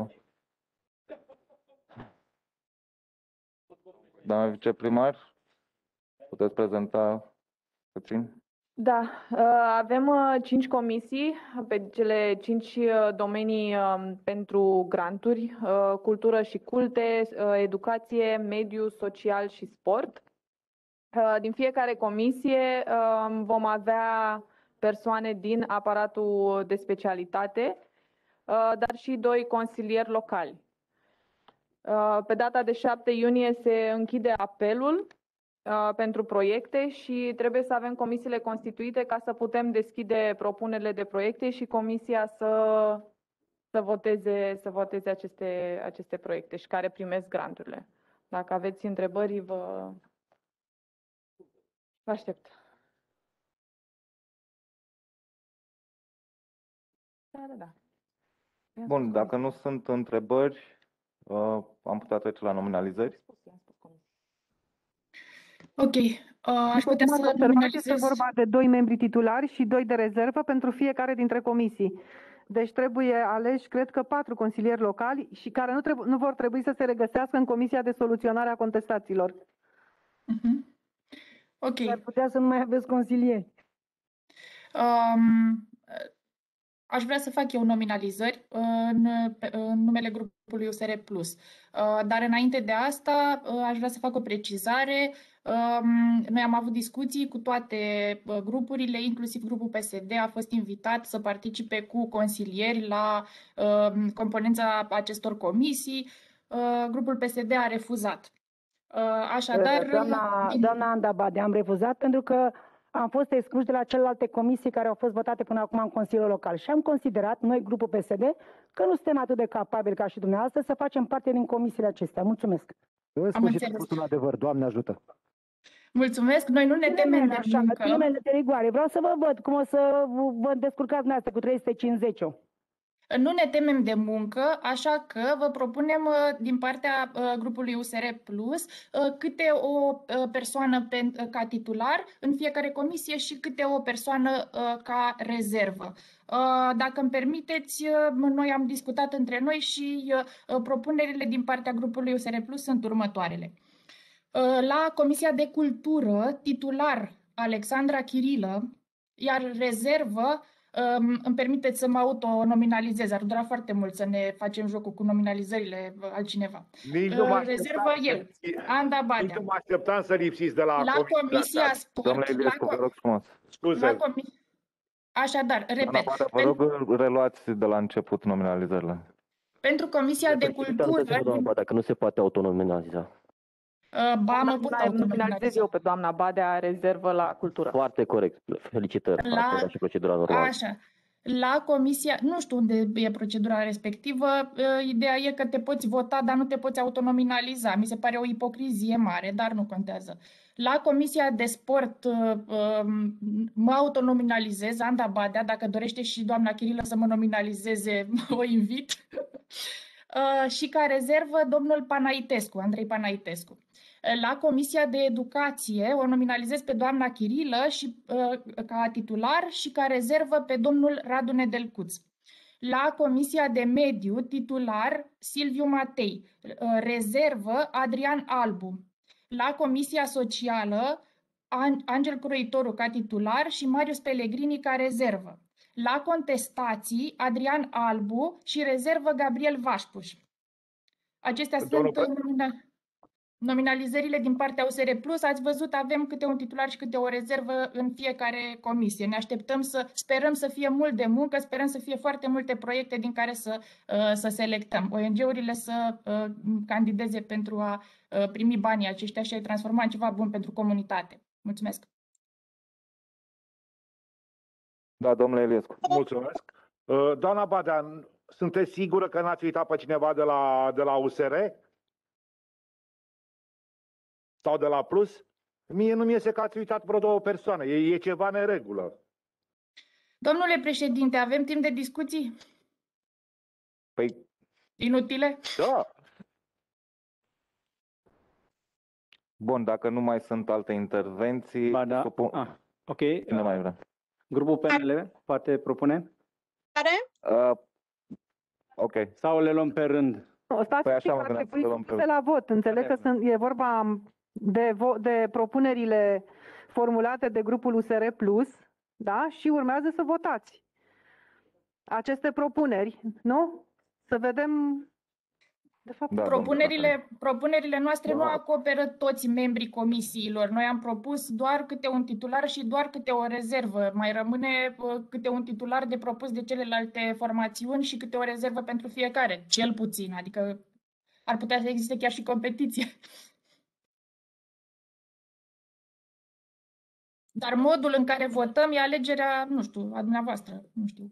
doamna viceprimar, puteți prezenta puțin? Da, avem 5 comisii pe cele 5 domenii pentru granturi, cultură și culte, educație, mediu, social și sport. Din fiecare comisie vom avea persoane din aparatul de specialitate, dar și 2 consilieri locali. Pe data de 7 iunie se închide apelul pentru proiecte și trebuie să avem comisiile constituite ca să putem deschide propunerile de proiecte și comisia să voteze aceste proiecte și care primesc granturile. Dacă aveți întrebări, vă aștept. Da. Bun, dacă nu sunt întrebări, am putea trece la nominalizări. Ok. Aș putea să Este nominalizez. vorba de 2 membri titulari și 2 de rezervă pentru fiecare dintre comisii. Deci trebuie aleși, cred că 4 consilieri locali și care nu vor trebui să se regăsească în Comisia de Soluționare a Contestațiilor. Ok. Ar putea să nu mai aveți consilieri. Aș vrea să fac eu nominalizări în numele grupului USR+. Dar înainte de asta, aș vrea să fac o precizare. Noi am avut discuții cu toate grupurile, inclusiv grupul PSD a fost invitat să participe cu consilieri la componența acestor comisii. Grupul PSD a refuzat. Așadar, Doamna Andabade, am refuzat pentru că am fost excluși de la celelalte comisii care au fost votate până acum în Consiliul Local și am considerat, noi, grupul PSD, că nu suntem atât de capabili ca și dumneavoastră să facem parte din comisiile acestea. Mulțumesc! În sfârșit, a înțeles. spus un adevăr, Doamne ajută! Mulțumesc, noi nu ne temem de muncă. Primele de rigoare. Vreau să vă văd cum o să vă descurcați dumneavoastră cu 350-ul. Nu ne temem de muncă, așa că vă propunem din partea grupului USR Plus câte o persoană ca titular în fiecare comisie și câte o persoană ca rezervă. Dacă îmi permiteți, noi am discutat între noi și propunerile din partea grupului USR Plus sunt următoarele. La Comisia de Cultură, titular Alexandra Chirilă, iar rezervă, îmi permiteți să mă autonominalizez, ar dura foarte mult să ne facem jocul cu nominalizările altcineva. Rezervă eu, Anda Badea. Nici nu mă așteptam să lipsiți de la Comisia Sport. Domnule Iliescu, vă rog frumos. Scuze. Așadar, repet. Vă rog, reluați de la început nominalizările. Pentru Comisia de Cultură... Dacă nu se poate autonominaliza. Ba, mă pot autonominalizez eu pe doamna Badea, rezervă la cultură. Foarte corect. Felicitări. Asta și procedura normală. Așa. La comisia, nu știu unde e procedura respectivă, ideea e că te poți vota, dar nu te poți autonominaliza. Mi se pare o ipocrizie mare, dar nu contează. La Comisia de Sport mă autonominalizez, Anda Badea, dacă dorește și doamna Chirilă să mă nominalizeze, o invit. Și ca rezervă, domnul Panaitescu, Andrei Panaitescu. La Comisia de Educație o nominalizez pe doamna Chirilă și, ca titular și ca rezervă pe domnul Radu Nedelcuț. La Comisia de Mediu, titular Silviu Matei, rezervă Adrian Albu. La Comisia Socială, Angel Croitoru ca titular și Marius Pellegrini ca rezervă. La Contestații, Adrian Albu și rezervă Gabriel Vașpuș. Acestea sunt nominalizările din partea USR Plus. Ați văzut, avem câte un titular și câte o rezervă în fiecare comisie. Ne așteptăm sperăm să fie mult de muncă, sperăm să fie foarte multe proiecte din care să selectăm. ONG-urile să candideze pentru a primi banii aceștia și a-i transforma în ceva bun pentru comunitate. Mulțumesc! Da, domnule Iliescu. Mulțumesc. Doamna Badea, sunteți sigură că n-ați uitat pe cineva de la USR? Sau de la Plus? Mie nu mi iese că ați uitat vreo două persoane. E ceva neregulă. Domnule președinte, avem timp de discuții? Păi... Inutile? Da. Bun, dacă nu mai sunt alte intervenții... Ba da. Ok. Cine mai vrea? Grupul PNL poate propune? Care? Ok. Sau le luăm pe rând? Stați Păi așa că mă ar gândeam, trebui să luăm pe supuse la vot. Înțeleg că e vorba de propunerile formulate de grupul USR Plus, da? Și urmează să votați aceste propuneri, nu? Să vedem... De fapt, propunerile noastre nu acoperă toți membrii comisiilor. Noi am propus doar câte un titular și doar câte o rezervă. Mai rămâne câte un titular de propus de celelalte formațiuni și câte o rezervă pentru fiecare, cel puțin. Adică ar putea să existe chiar și competiție. Dar modul în care votăm e alegerea, nu știu, a dumneavoastră, nu știu.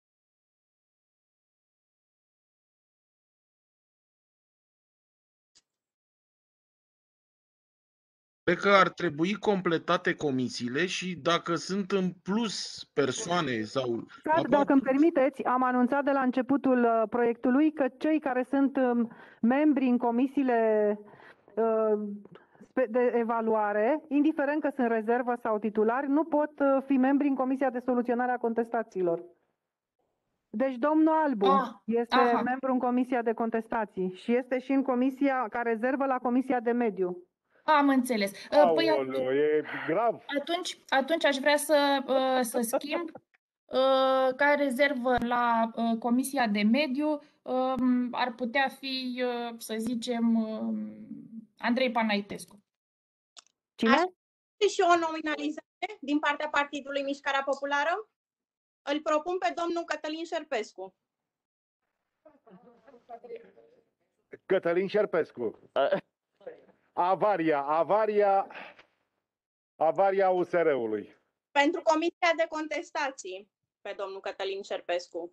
Cred că ar trebui completate comisiile și dacă sunt în plus persoane sau... Dacă îmi permiteți, am anunțat de la începutul proiectului că cei care sunt membri în comisiile de evaluare, indiferent că sunt rezervă sau titulari, nu pot fi membri în Comisia de Soluționare a Contestațiilor. Deci domnul Albu este membru în Comisia de Contestații și este și în comisia ca rezervă la Comisia de Mediu. Am înțeles. Păi, e grav. Atunci aș vrea să schimb ca rezervă la Comisia de Mediu ar putea fi, să zicem, Andrei Panaitescu. Cine? Și o nominalizare din partea Partidului Mișcarea Populară. Îl propun pe domnul Cătălin Șerpescu. Cătălin Șerpescu. Avaria USR-ului. Pentru Comisia de Contestații, pe domnul Cătălin Șerpescu.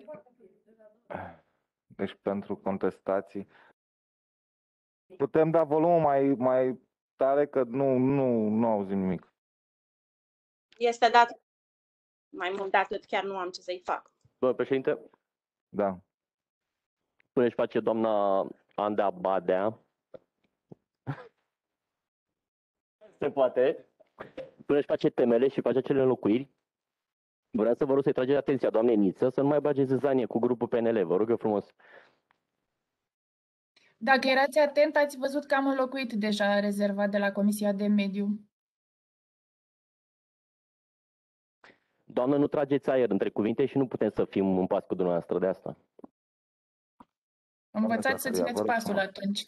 Deci pentru contestații. Putem da volumul mai tare că nu auzim nimic. Este dat mai mult de atât, chiar nu am ce să-i fac. Domnule președinte, Da. până își face doamna Anda Badea, se poate, până își face temele și face acele înlocuiri, vreau să vă rog să-i trageți atenția doamnei Niță să nu mai bage zâzanie cu grupul PNL, vă rog eu frumos. Dacă erați atent, ați văzut că am înlocuit deja rezerva de la Comisia de Mediu. Doamnă, nu trageți aer între cuvinte și nu putem să fim în pas cu dumneavoastră de asta. Învățați să țineți pasul atunci.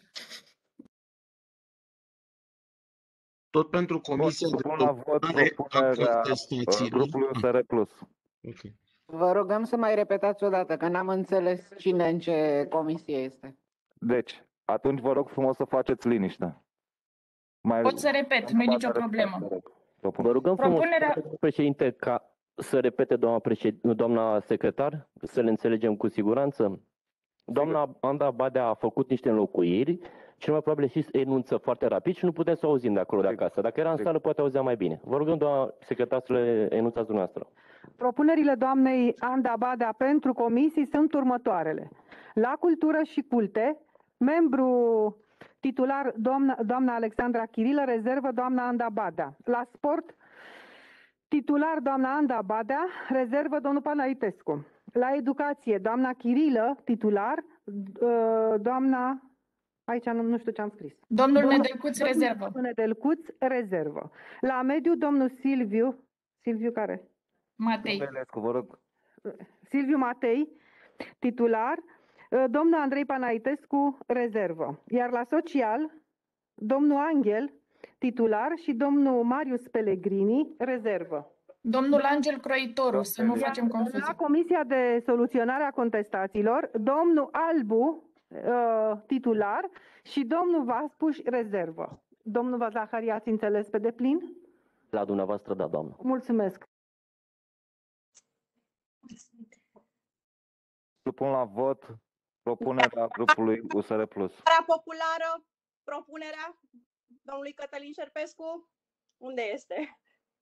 Tot pentru Comisia de Supun la vot propunerea grupului USR Plus. Vă rugăm să mai repetați o dată, că n-am înțeles cine în ce comisie este. Deci, atunci vă rog frumos să faceți liniște. Pot să repet, nu e nicio problemă. Vă rugăm frumos, Propunerea- președinte, ca să repete doamna secretar, să le înțelegem cu siguranță. Doamna Anda Badea a făcut niște înlocuiri, cel mai probabil și enunță foarte rapid și nu putem să o auzim de acolo de acasă. Dacă era în sală, poate auzea mai bine. Vă rugăm, doamna secretar, să le enunțați dumneavoastră. Propunerile doamnei Anda Badea pentru comisii sunt următoarele. La Cultură și Culte, membru titular doamna Alexandra Chirilă, rezervă doamna Anda Badea. La Sport, titular doamna Anda Badea, rezervă domnul Panaitescu. La Educație, doamna Chirilă, titular, doamna... Aici nu știu ce am scris. Domnul Nedelcuț, rezervă. Domnul Nedelcuț, rezervă. La Mediu, domnul Silviu care? Matei. Vă rog. Silviu Matei, titular, domnul Andrei Panaitescu, rezervă. Iar la Social, domnul Angel, titular, și domnul Marius Pellegrini, rezervă. Domnul Angel Croitoru, să nu facem La confuzie. Comisia de Soluționare a Contestațiilor, domnul Albu, titular, și domnul Vaspuș, rezervă. Domnul Vazaharie, ați înțeles pe deplin? La dumneavoastră, da, doamnă. Mulțumesc. Supun la vot propunerea grupului USR Plus. Populară, propunerea domnului Cătălin Șerpescu, unde este?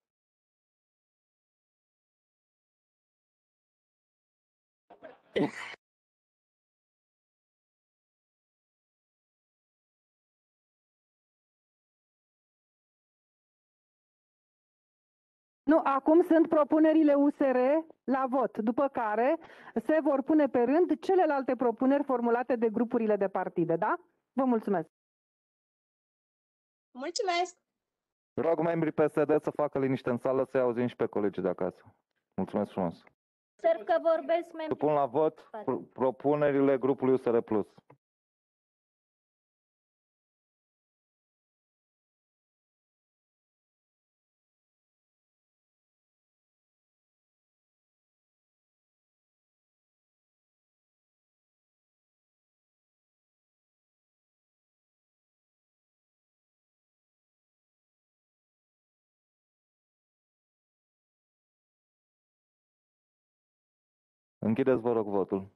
Nu, acum sunt propunerile USR la vot, după care se vor pune pe rând celelalte propuneri formulate de grupurile de partide, da? Vă mulțumesc. Mulțumesc! Rog membrii PSD să facă liniște în sală, să-i auzim și pe colegii de acasă. Mulțumesc frumos. Observ că vorbesc membrii. Supun la vot propunerile grupului USR Plus. Închideți, vă rog, votul.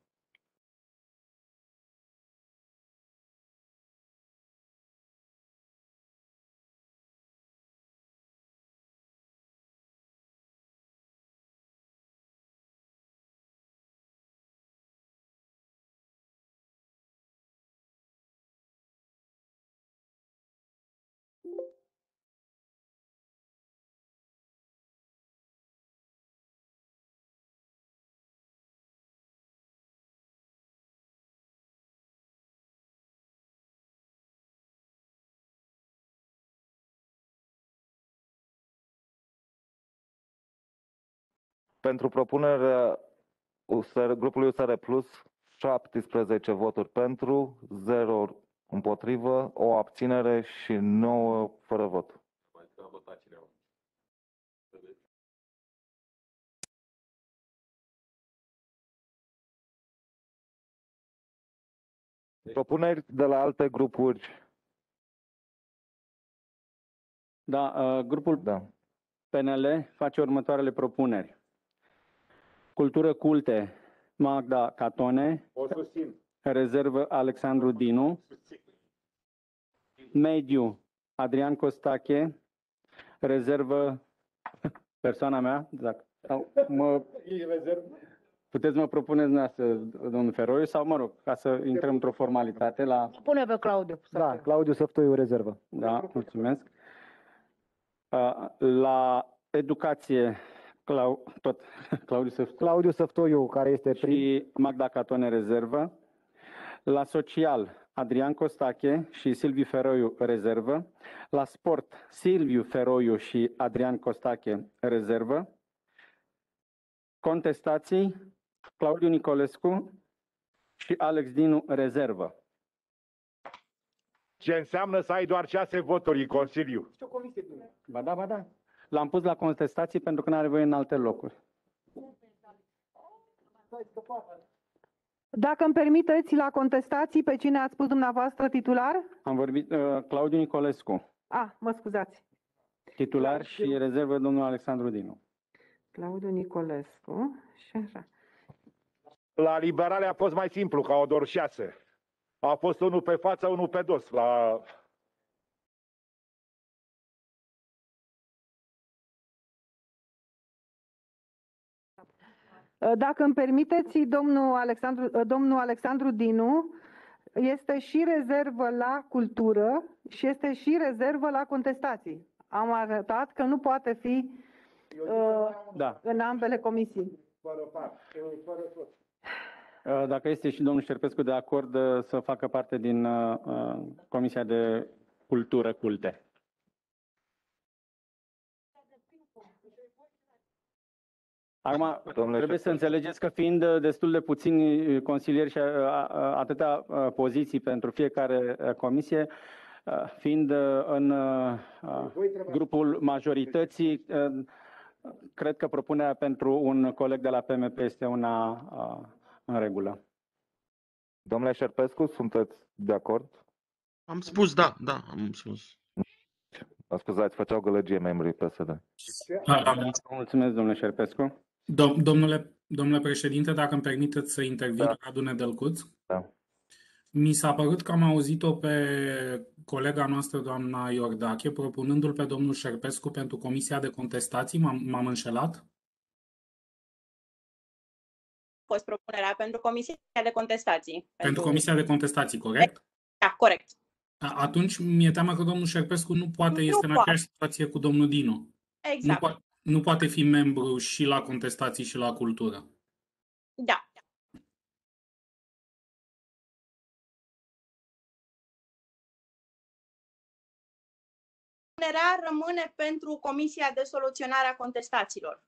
Pentru propunerea grupului USR Plus, 17 voturi pentru, 0 împotrivă, o abținere și 9 fără vot. Propuneri de la alte grupuri. Da, grupul... Da. PNL face următoarele propuneri. Cultură culte, Magda Catone, O susțin. rezervă Alexandru Dinu, mediu Adrian Costache, rezervă persoana mea, dacă, sau puteți mă propuneți dumneavoastră, domnul Feroiu, sau mă rog, ca să intrăm într-o formalitate la... Pune pe Claudiu. Da, Claudiu Săftoiu, rezervă. Da, mulțumesc. La educație, tot Claudiu Săftoiu. Claudiu Săftoiu, care este și Magda Catone, rezervă. La social, Adrian Costache și Silviu Feroiu, rezervă. La sport, Silviu Feroiu și Adrian Costache, rezervă. Contestații, Claudiu Nicolescu și Alex Dinu, rezervă. Ce înseamnă să ai doar 6 voturi în Consiliu? Ba da, ba da. L-am pus la contestații pentru că nu are voie în alte locuri. Dacă îmi permiteți, la contestații, pe cine ați spus dumneavoastră titular? Am vorbit Claudiu Nicolescu, Mă scuzați. titular și rezervă domnul Alexandru Dinu. Claudiu Nicolescu și așa. La liberale a fost mai simplu, ca o doar 6. A fost unul pe față, unul pe dos. Dacă îmi permiteți, domnul Alexandru Dinu este și rezervă la cultură și este și rezervă la contestații. Am arătat că nu poate fi în ambele comisii. Dacă este și domnul Șerpescu de acord să facă parte din Comisia de Cultură Culte. Acum, trebuie să înțelegeți că fiind destul de puțini consilieri și atâtea poziții pentru fiecare comisie, fiind în grupul majorității, cred că propunerea pentru un coleg de la PMP este una în regulă. Domnule Șerpescu, sunteți de acord? Am spus da, am spus. Mă scuzați, făceau gălăgie membrii PSD. Mulțumesc, domnule Șerpescu. Domnule președinte, dacă îmi permiteți să intervin, Radu Nedelcuț. Da. Mi s-a părut că am auzit-o pe colega noastră, doamna Iordache, propunându-l pe domnul Șerpescu pentru Comisia de Contestații. M-am înșelat? A fost propunerea pentru Comisia de Contestații. Pentru Comisia de Contestații, corect? Da, corect. Atunci mi-e teamă că domnul Șerpescu nu poate, este în aceeași situație cu domnul Dinu. Exact. Nu poate fi membru și la contestații și la cultură. Da. Propunerea rămâne pentru Comisia de Soluționare a Contestațiilor.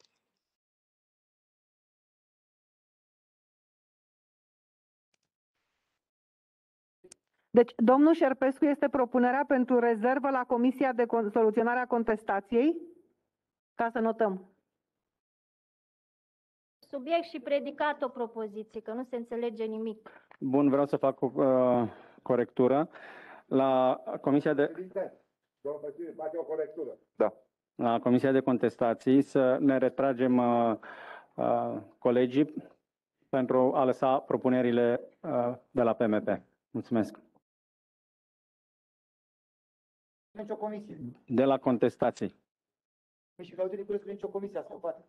Deci, domnul Șerpescu este propunerea pentru rezervă la Comisia de Soluționare a Contestației? Ca să notăm. Subiect și predicat o propoziție, că nu se înțelege nimic. Bun, vreau să fac o corectură. La Comisia de... Domnul președinte, face o corectură. Da. La Comisia de Contestații să ne retragem colegii pentru a lăsa propunerile de la PMP. Mulțumesc. Nicio comisie. De la contestații. Păi și Claudiu Niculescu nicio comisie a scăpat.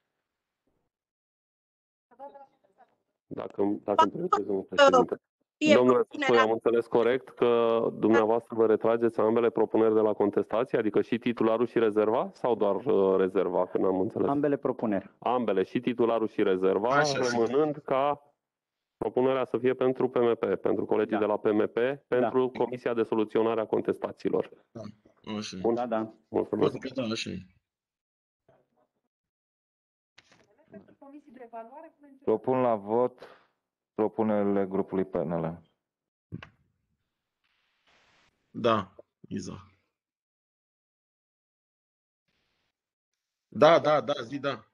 Dacă îmi permiteți, domnul președinte. Domnule Săsoi, am înțeles corect că dumneavoastră vă retrageți ambele propuneri de la contestație, adică și titularul și rezerva, sau doar rezerva, că n-am înțeles? Ambele propuneri. Ambele, și titularul și rezerva, rămânând ca propunerea să fie pentru PMP, pentru colegii de la PMP, pentru Comisia de Soluționare a Contestațiilor. Bun? Da. Mulțumesc. Propun la vot propunerile grupului PNL. Da, Iza. Da, zi da.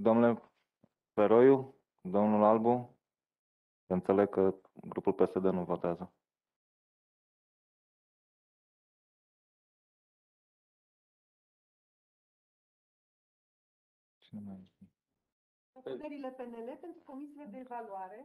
Domnule Feroiu, domnul Albu, înțeleg că grupul PSD nu votează. Propunerile PNL pentru comisiile de evaluare.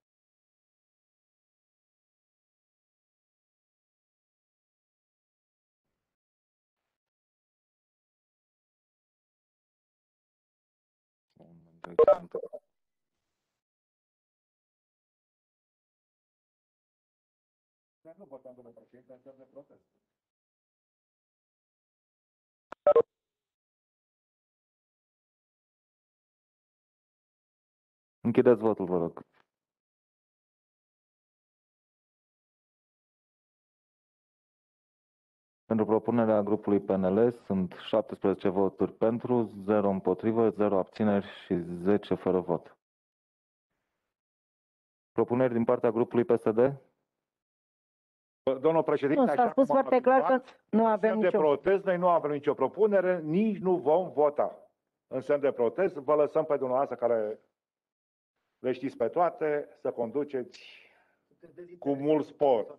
Nu votăm, domnule președinte, înseamnă protest. Închideți votul, vă rog. Pentru propunerea grupului PNL sunt 17 voturi pentru, 0 împotrivă, 0 abțineri și 10 fără vot. Propuneri din partea grupului PSD? Domnul președinte, Nu, s-a așa spus cum am foarte clar că afirmat, nu avem în semn nicio... de protest, noi nu avem nicio propunere, nici nu vom vota. În semn de protest, vă lăsăm pe dumneavoastră care le știți pe toate, să conduceți cu mult spor.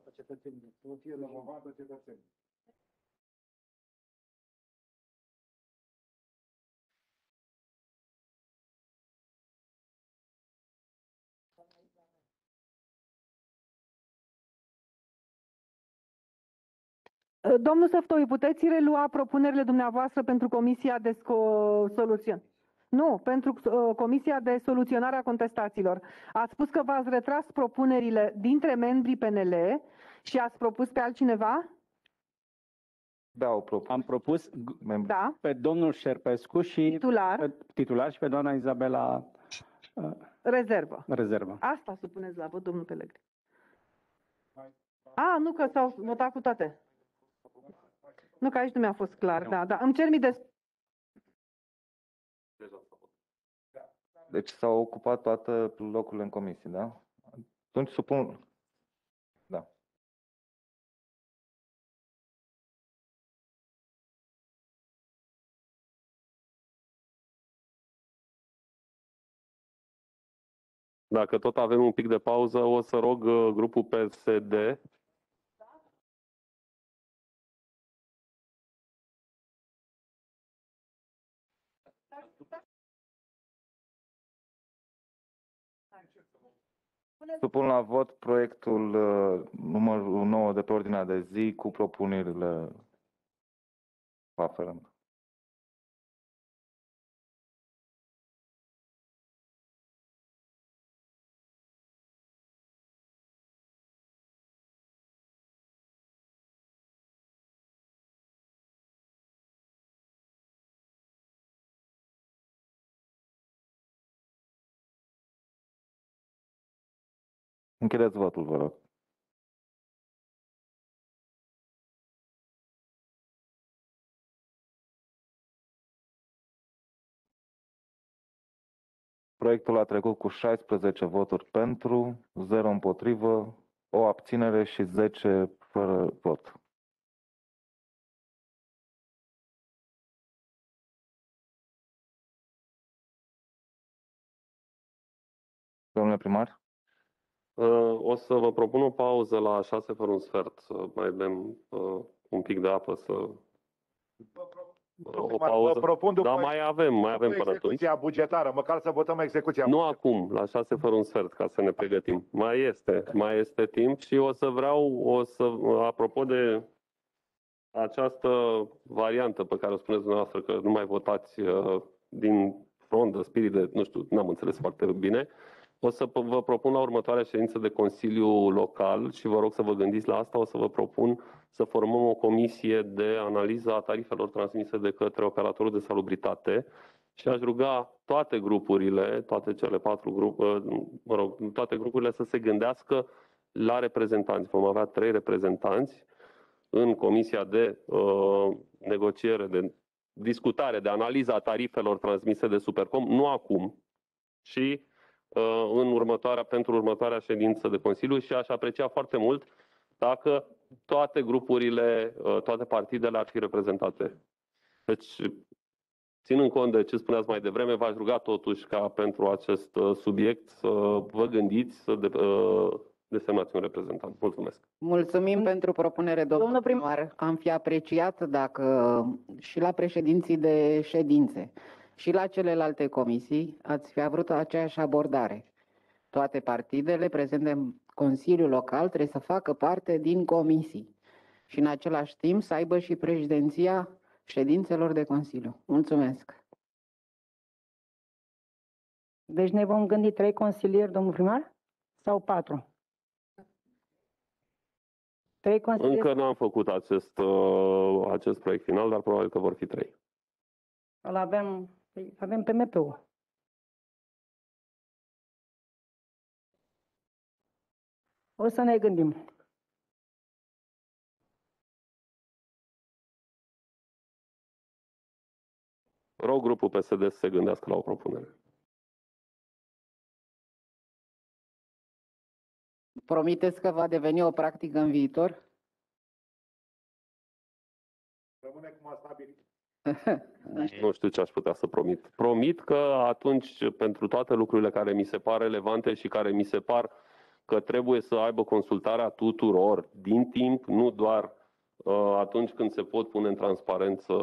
Domnul Săftoi, puteți relua propunerile dumneavoastră pentru Comisia de Soluționare? Nu, pentru Comisia de Soluționare a Contestațiilor. Ați spus că v-ați retras propunerile dintre membrii PNL și ați propus pe altcineva? Da, am propus Da. pe domnul Șerpescu și titular și pe doamna Izabela Rezervă. Asta supuneți la vot, domnul Pelegrini. A, nu că s-au votat cu toate. Nu, că aici nu mi-a fost clar. Da. Îmi cer mii de... Deci s-au ocupat toate locurile în comisie, da? Atunci supun... Da. Dacă tot avem un pic de pauză, o să rog grupul PSD Supun la vot proiectul numărul 9 de pe ordinea de zi cu propunerile aferente. Închideți votul, vă rog. Proiectul a trecut cu 16 voturi pentru, 0 împotrivă, o abținere și 10 fără vot. Domnule primar? O să vă propun o pauză la 6 fără un sfert, să mai bem un pic de apă, să... O pauză. Propun după, da, mai avem până atunci. execuția bugetară, măcar să votăm execuția. Nu acum, la 6 fără un sfert, ca să ne pregătim. Mai este timp și apropo de această variantă pe care o spuneți dumneavoastră, că nu mai votați din front de spirit de, nu știu, n-am înțeles foarte bine, o să vă propun la următoarea ședință de Consiliu Local și vă rog să vă gândiți la asta, o să vă propun să formăm o comisie de analiză a tarifelor transmise de către operatorul de salubritate și aș ruga toate grupurile, toate cele 4 grupuri, toate grupurile să se gândească la reprezentanți. Vom avea 3 reprezentanți în comisia de negociere, de discutare, de analiză a tarifelor transmise de Supercom, nu acum, ci pentru următoarea ședință de Consiliu și aș aprecia foarte mult dacă toate grupurile, toate partidele ar fi reprezentate. Deci ținând cont de ce spuneați mai devreme, v-aș ruga totuși ca pentru acest subiect să vă gândiți să desemnați un reprezentant. Mulțumesc. Mulțumim pentru propunere, domnul primar. Am fi apreciat dacă și la președinții de ședințe și la celelalte comisii ați fi avut aceeași abordare. Toate partidele prezente în Consiliul Local trebuie să facă parte din comisii și în același timp să aibă și președinția ședințelor de Consiliu. Mulțumesc. Deci ne vom gândi 3 consilieri, domnul primar? Sau 4? 3 consilieri? Încă n-am făcut acest proiect final, dar probabil că vor fi 3. Îl avem PMP-ul. O să ne gândim. Rog grupul PSD să se gândească la o propunere. Promiteți că va deveni o practică în viitor? Rămâne cum a stabilit. Nu știu ce aș putea să promit. Promit că atunci, pentru toate lucrurile care mi se par relevante și care mi se par că trebuie să aibă consultarea tuturor din timp, nu doar atunci când se pot pune în transparență,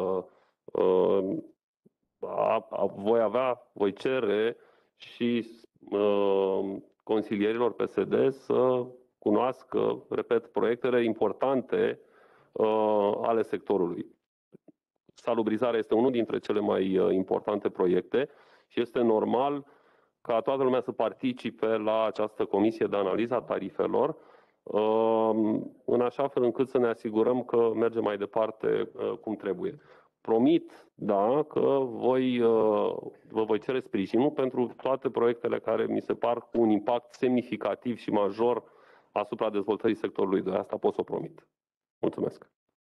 voi cere și consilierilor PSD să cunoască, repet, proiectele importante ale sectorului. Salubrizarea este unul dintre cele mai importante proiecte și este normal ca toată lumea să participe la această comisie de analiză a tarifelor, în așa fel încât să ne asigurăm că mergem mai departe cum trebuie. Promit, da, că vă voi cere sprijinul pentru toate proiectele care mi se par cu un impact semnificativ și major asupra dezvoltării sectorului 2. Asta pot să o promit. Mulțumesc.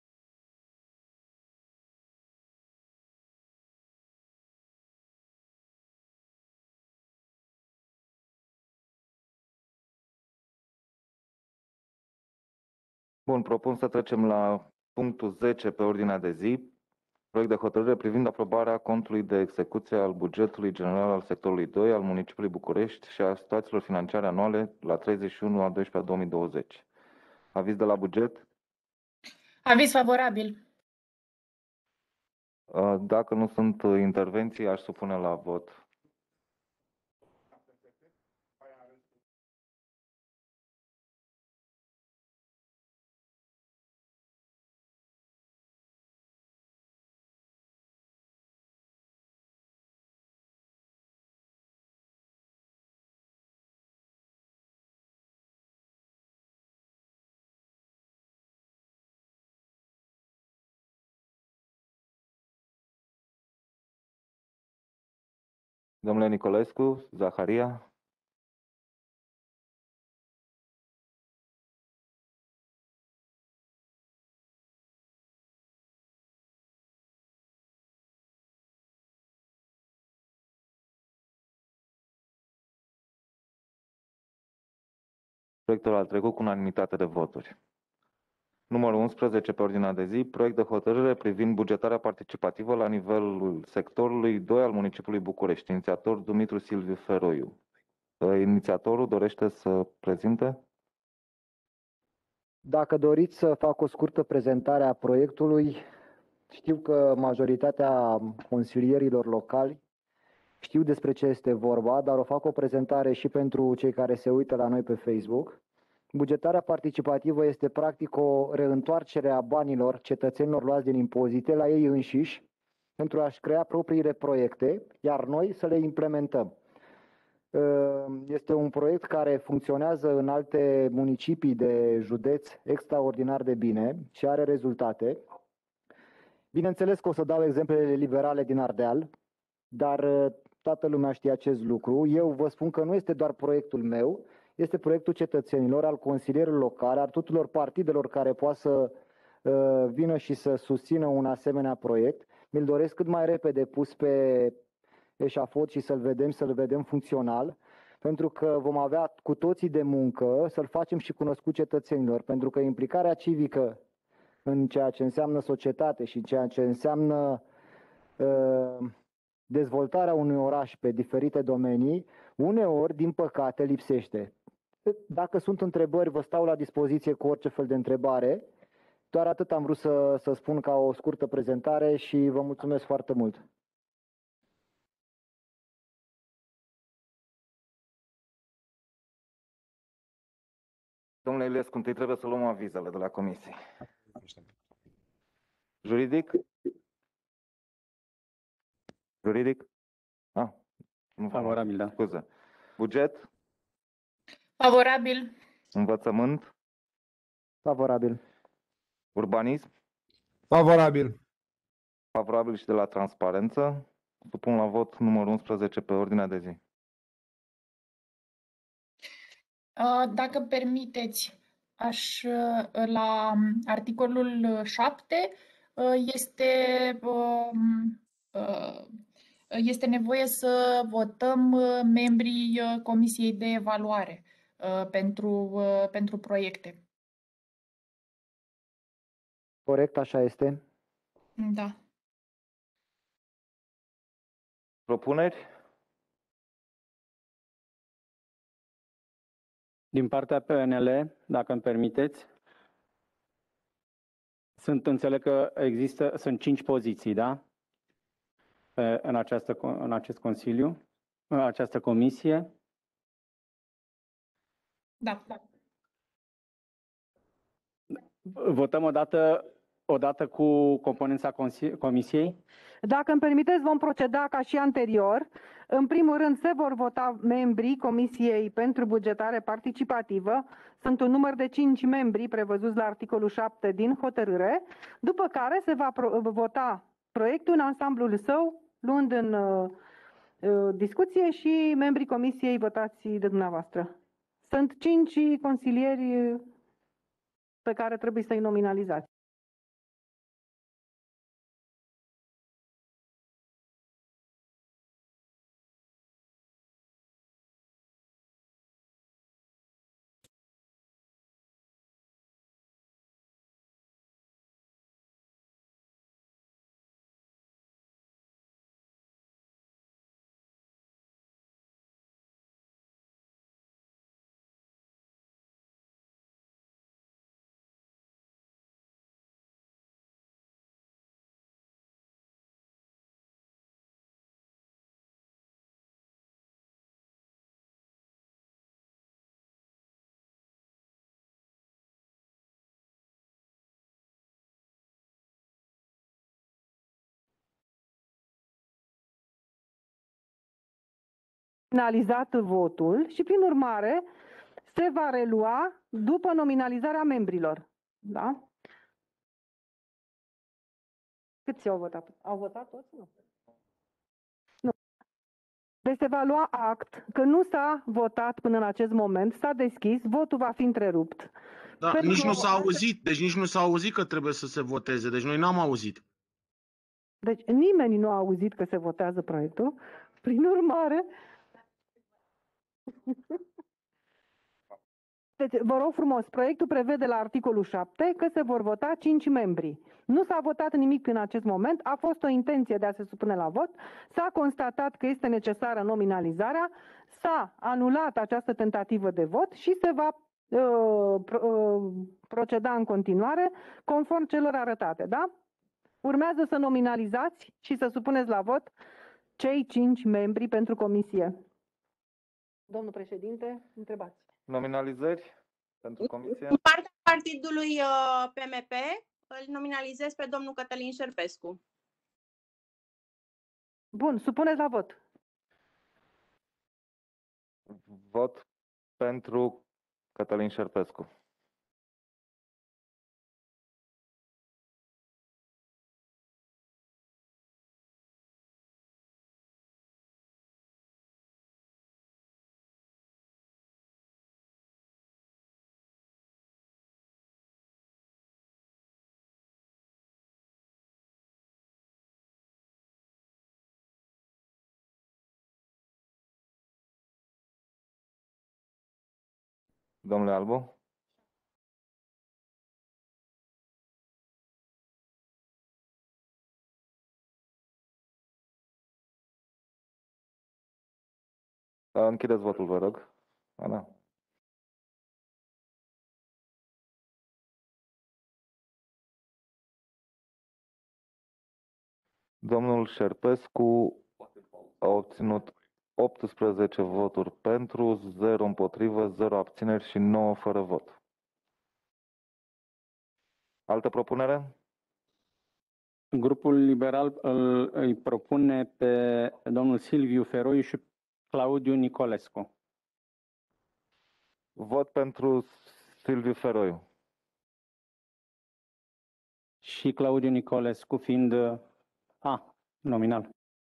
Bun, propun să trecem la punctul 10 pe ordinea de zi. Proiect de hotărâre privind aprobarea contului de execuție al bugetului general al sectorului 2 al municipiului București și a situațiilor financiare anuale la 31/12/2020. Aviz de la buget? Aviz favorabil. Dacă nu sunt intervenții, aș supune la vot. Domnule Nicolescu, Zaharia. Proiectul a trecut cu unanimitate de voturi. Numărul 11 pe ordinea de zi, proiect de hotărâre privind bugetarea participativă la nivelul sectorului 2 al municipiului București. Inițiator Dumitru Silviu Feroiu. Inițiatorul dorește să prezinte? Dacă doriți să fac o scurtă prezentare a proiectului, știu că majoritatea consilierilor locali știu despre ce este vorba, dar o fac o prezentare și pentru cei care se uită la noi pe Facebook. Bugetarea participativă este practic o reîntoarcere a banilor cetățenilor luați din impozite la ei înșiși pentru a-și crea propriile proiecte, iar noi să le implementăm. Este un proiect care funcționează în alte municipii de județ extraordinar de bine și are rezultate. Bineînțeles că o să dau exemplele liberale din Ardeal, dar toată lumea știe acest lucru. Eu vă spun că nu este doar proiectul meu, este proiectul cetățenilor, al consilierilor locale, al tuturor partidelor care poate să vină și să susțină un asemenea proiect. Mi-l doresc cât mai repede pus pe eșafod și să-l vedem funcțional, pentru că vom avea cu toții de muncă să-l facem și cunoscut cetățenilor, pentru că implicarea civică în ceea ce înseamnă societate și în ceea ce înseamnă dezvoltarea unui oraș pe diferite domenii, uneori, din păcate, lipsește. Dacă sunt întrebări, vă stau la dispoziție cu orice fel de întrebare. Doar atât am vrut să spun ca o scurtă prezentare și vă mulțumesc foarte mult. Domnule Iliescu, întâi trebuie să luăm avizele de la comisie. Juridic? Juridic? Nu Favorabil, da. Scuze. Buget? Favorabil. Învățământ? Favorabil. Urbanism? Favorabil. Favorabil și de la transparență. Supun la vot numărul 11 pe ordinea de zi. Dacă permiteți, la articolul 7 este nevoie să votăm membrii Comisiei de Evaluare pentru proiecte. Corect, așa este. Da. Propuneri? Din partea PNL, dacă îmi permiteți, înțeleg că sunt 5 poziții, da? În acest Consiliu, în această comisie. Da. Votăm odată cu componența comisiei? Dacă îmi permiteți, vom proceda ca și anterior. În primul rând, se vor vota membrii Comisiei pentru Bugetare Participativă. Sunt un număr de 5 membri prevăzuți la articolul 7 din hotărâre, după care se va vota proiectul în ansamblul său, luând în discuție și membrii Comisiei votați de dumneavoastră. Sunt 5 consilieri pe care trebuie să-i nominalizați. Finalizat votul și, prin urmare, se va relua după nominalizarea membrilor. Da? Câți au votat? Au votat toți? Nu. Nu. Deci se va lua act că nu s-a votat până în acest moment, s-a deschis, votul va fi întrerupt. Da, Pentru nici că nu s-a auzit, deci nici nu s-a auzit că trebuie să se voteze, deci noi n-am auzit. Deci nimeni nu a auzit că se votează proiectul. Prin urmare, deci, vă rog frumos, proiectul prevede la articolul 7 că se vor vota 5 membri. Nu s-a votat nimic în acest moment, a fost o intenție de a se supune la vot, s-a constatat că este necesară nominalizarea, s-a anulat această tentativă de vot și se va proceda în continuare conform celor arătate, da? Urmează să nominalizați și să supuneți la vot cei 5 membri pentru comisie. Domnul președinte, întrebați. Nominalizări pentru comisie? În partea partidului PMP, îl nominalizez pe domnul Cătălin Șerpescu. Bun, supuneți la vot. Vot pentru Cătălin Șerpescu. Domnule Albu? Închideți votul, vă rog. Ana. Domnul Șerpescu a obținut 18 voturi pentru, 0 împotrivă, 0 abțineri și 9 fără vot. Altă propunere? Grupul liberal îi propune pe domnul Silviu Feroiu și Claudiu Nicolescu. Vot pentru Silviu Feroiu. Și Claudiu Nicolescu fiind nominal.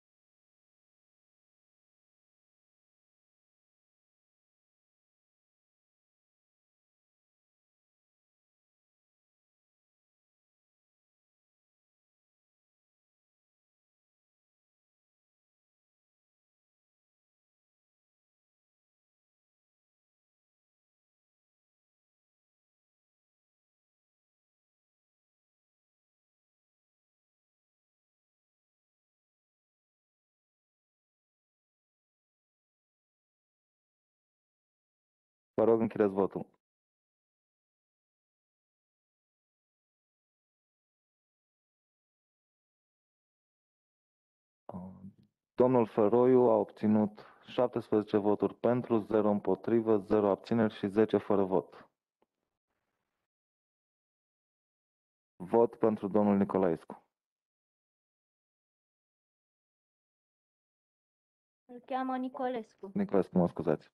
Vă rog, închideți votul. Domnul Feroiu a obținut 17 voturi pentru, 0 împotrivă, 0 abțineri și 10 fără vot. Vot pentru domnul Nicolaescu. Îl cheamă Nicolescu. Nicolaescu, mă scuzați.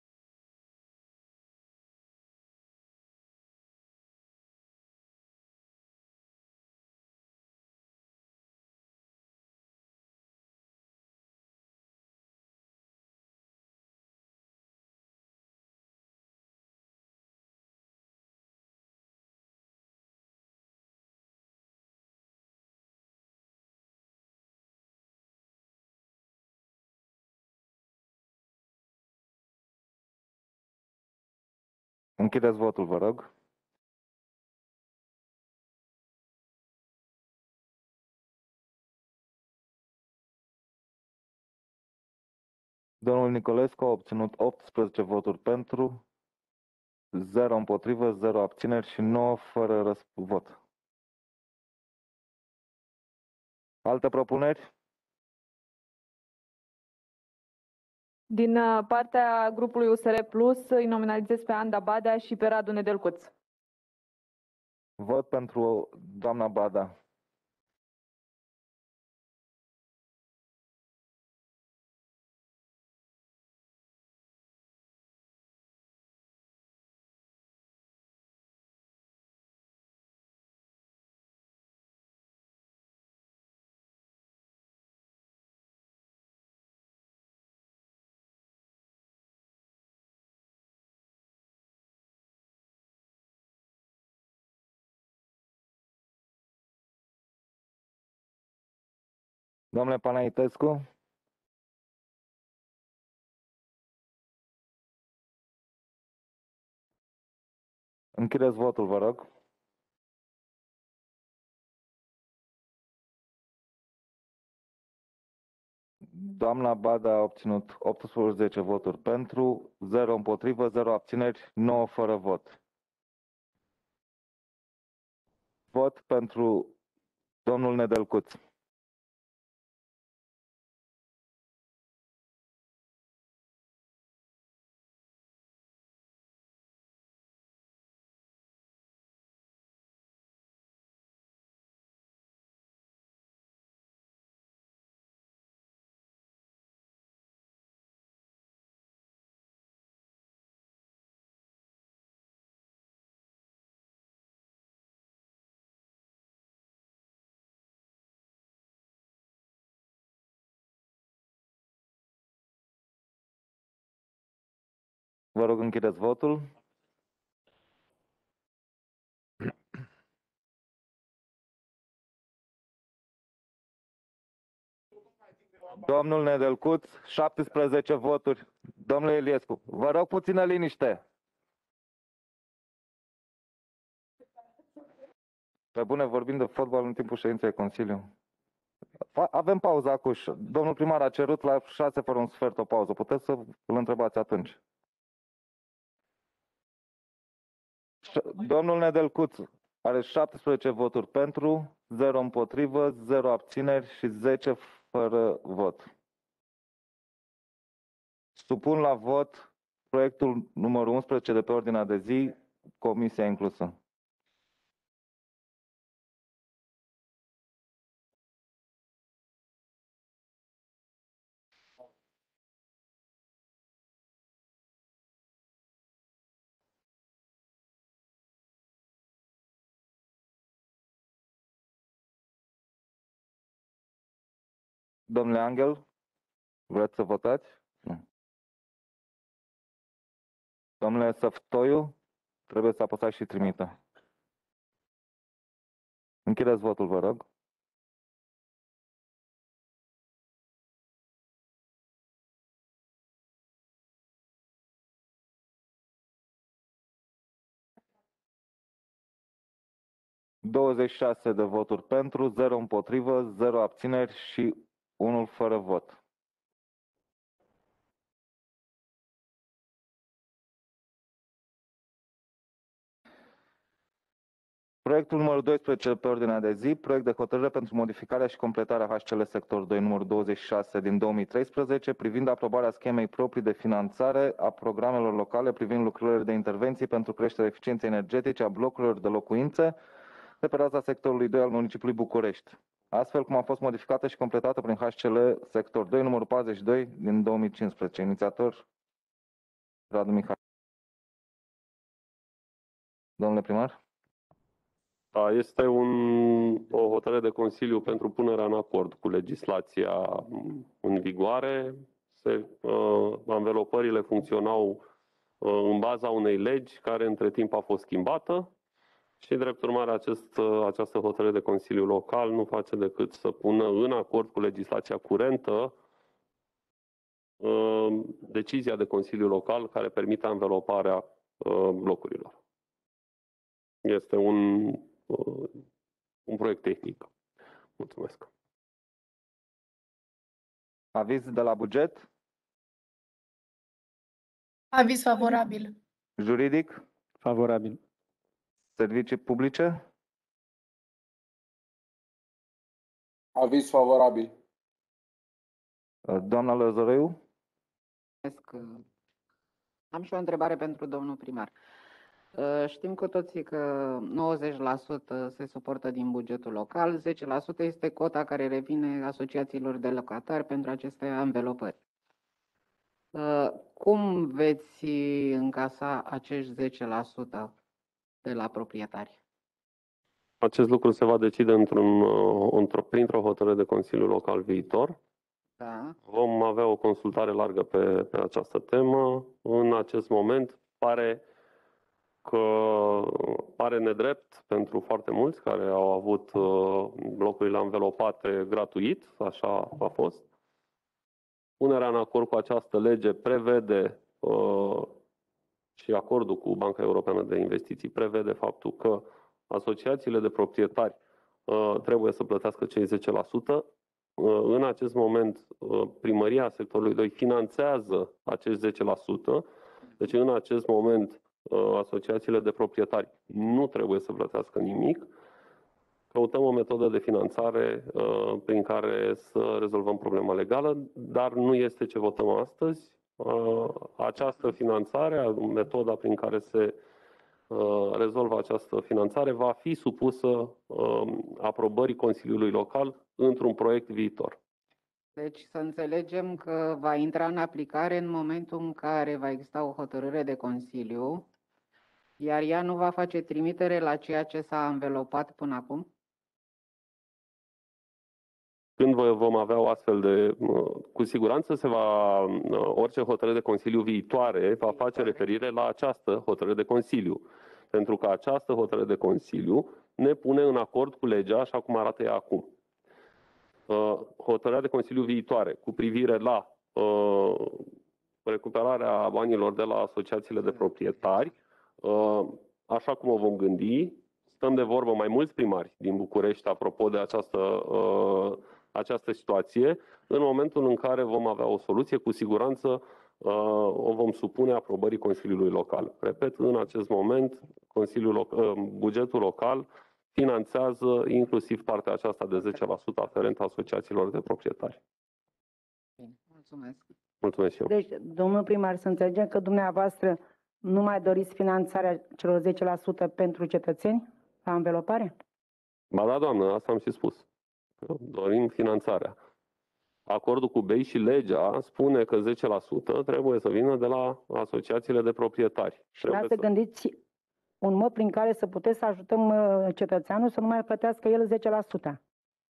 Închideți votul, vă rog. Domnul Nicolescu a obținut 18 voturi pentru, 0 împotrivă, 0 abțineri și 9 fără vot. Alte propuneri? Din partea grupului USR Plus îi nominalizez pe Anda Badea și pe Radu Nedelcuț. Vot pentru doamna Bada. Domnule Panaitescu? Închideți votul, vă rog. Doamna Bada a obținut 18 voturi pentru, 0 împotrivă, 0 abțineri, 9 fără vot. Vot pentru domnul Nedelcuț. Vă rog, închideți votul. Domnul Nedelcuț, 17 voturi. Domnule Iliescu, vă rog puțină liniște. Pe bune, vorbim de fotbal în timpul ședinței Consiliului. Avem pauză acum. Domnul primar a cerut la 6 fără un sfert o pauză. Puteți să îl întrebați atunci. Domnul Nedelcuț are 17 voturi pentru, 0 împotrivă, 0 abțineri și 10 fără vot. Supun la vot proiectul numărul 11 de pe ordinea de zi, comisia inclusă. Domnule Angel, vreți să votați? Nu. Domnule Săftoiu, trebuie să apăsați și trimită. Închideți votul, vă rog. ...26 de voturi pentru, 0 împotrivă, 0 abțineri și 1 fără vot. Proiectul numărul 12 pe ordinea de zi, proiect de hotărâre pentru modificarea și completarea HCL sector 2 numărul 26 din 2013 privind aprobarea schemei proprii de finanțare a programelor locale privind lucrările de intervenții pentru creșterea eficienței energetice a blocurilor de locuințe de pe raza sectorului 2 al municipiului București, astfel cum a fost modificată și completată prin HCL sector 2 numărul 42 din 2015. Inițiator Radu Mihai. Domnule primar? Da, este o hotărâre de Consiliu pentru punerea în acord cu legislația în vigoare. Anvelopările funcționau în baza unei legi care între timp a fost schimbată și, drept urmare, această hotărâre de Consiliu Local nu face decât să pună în acord cu legislația curentă decizia de Consiliu Local care permite anveloparea blocurilor. Este un proiect tehnic. Mulțumesc. Aviz de la buget? Aviz favorabil. Juridic? Favorabil. Servicii publice? Aviz favorabil. Doamna Lăzărăiu? Am și o întrebare pentru domnul primar. Știm cu toții că 90% se suportă din bugetul local, 10% este cota care revine asociațiilor de locatari pentru aceste anvelopări. Cum veți încasa acești 10% de la proprietari? Acest lucru se va decide printr-o hotărâre de Consiliu Local viitor. Da. Vom avea o consultare largă pe această temă. În acest moment pare nedrept pentru foarte mulți care au avut blocurile anvelopate gratuit, așa a fost. Punerea în acord cu această lege prevede și acordul cu Banca Europeană de Investiții prevede faptul că asociațiile de proprietari trebuie să plătească cei 10%. În acest moment, primăria sectorului 2 finanțează acești 10%. Deci, în acest moment, asociațiile de proprietari nu trebuie să plătească nimic. Căutăm o metodă de finanțare prin care să rezolvăm problema legală, dar nu este ce votăm astăzi. Această finanțare, metoda prin care se rezolvă această finanțare, va fi supusă aprobării Consiliului Local într-un proiect viitor. Deci să înțelegem că va intra în aplicare în momentul în care va exista o hotărâre de Consiliu, iar ea nu va face trimitere la ceea ce s-a anvelopat până acum? Când vom avea o astfel de... Cu siguranță orice hotărâre de Consiliu viitoare va face referire la această hotărâre de Consiliu. Pentru că această hotărâre de Consiliu ne pune în acord cu legea așa cum arată ea acum. Hotărârea de Consiliu viitoare cu privire la recuperarea banilor de la asociațiile de proprietari, așa cum o vom gândi, stăm de vorbă mai mulți primari din București apropo de această această situație. În momentul în care vom avea o soluție, cu siguranță o vom supune aprobării Consiliului Local. Repet, în acest moment, bugetul local finanțează inclusiv partea aceasta de 10% aferentă asociațiilor de proprietari. Bine, mulțumesc. Mulțumesc și eu. Deci, domnul primar, să înțelegem că dumneavoastră nu mai doriți finanțarea celor 10% pentru cetățeni la învelopare? Ba da, doamnă, asta am și spus. Dorim finanțarea. Acordul cu BEI și legea spune că 10% trebuie să vină de la asociațiile de proprietari. Vreau să gândiți un mod prin care să puteți să ajutăm cetățeanul să nu mai plătească el 10%.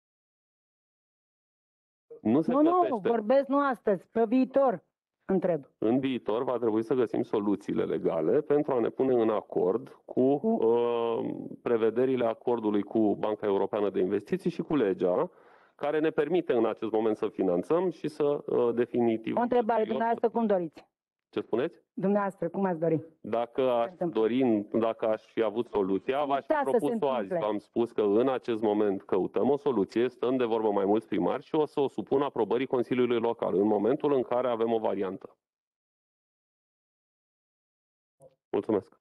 Nu, vorbesc nu astăzi, pe viitor, întreb. În viitor va trebui să găsim soluțiile legale pentru a ne pune în acord cu prevederile acordului cu Banca Europeană de Investiții și cu legea, care ne permite în acest moment să finanțăm și să definitiv. O întrebare, dumneavoastră cum doriți? Ce spuneți? Dumneavoastră, cum ați dori? Dacă aș fi avut soluția, v-aș fi propus-o azi. V-am spus că în acest moment căutăm o soluție, stăm de vorbă mai mulți primari și o să o supun aprobării Consiliului Local, în momentul în care avem o variantă. Mulțumesc.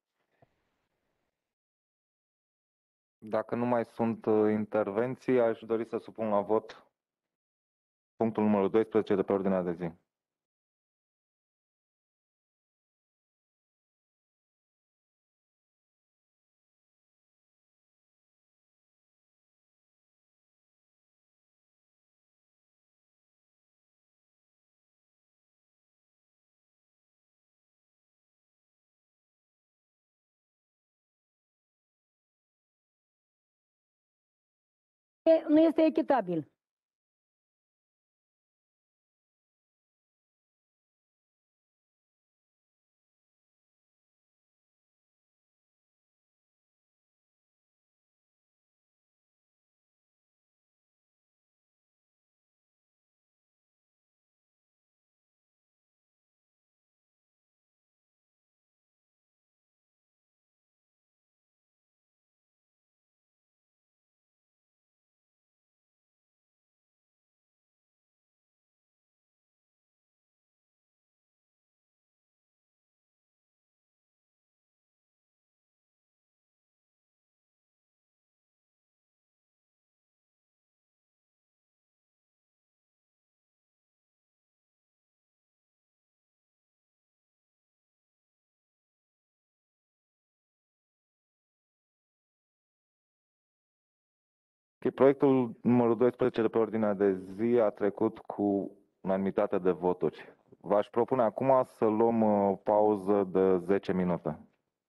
Dacă nu mai sunt intervenții, aș dori să supun la vot punctul numărul 12 de pe ordinea de zi. Nu este echitabil. Proiectul numărul 12 de pe ordinea de zi a trecut cu unanimitate de voturi. V-aș propune acum să luăm o pauză de 10 minute.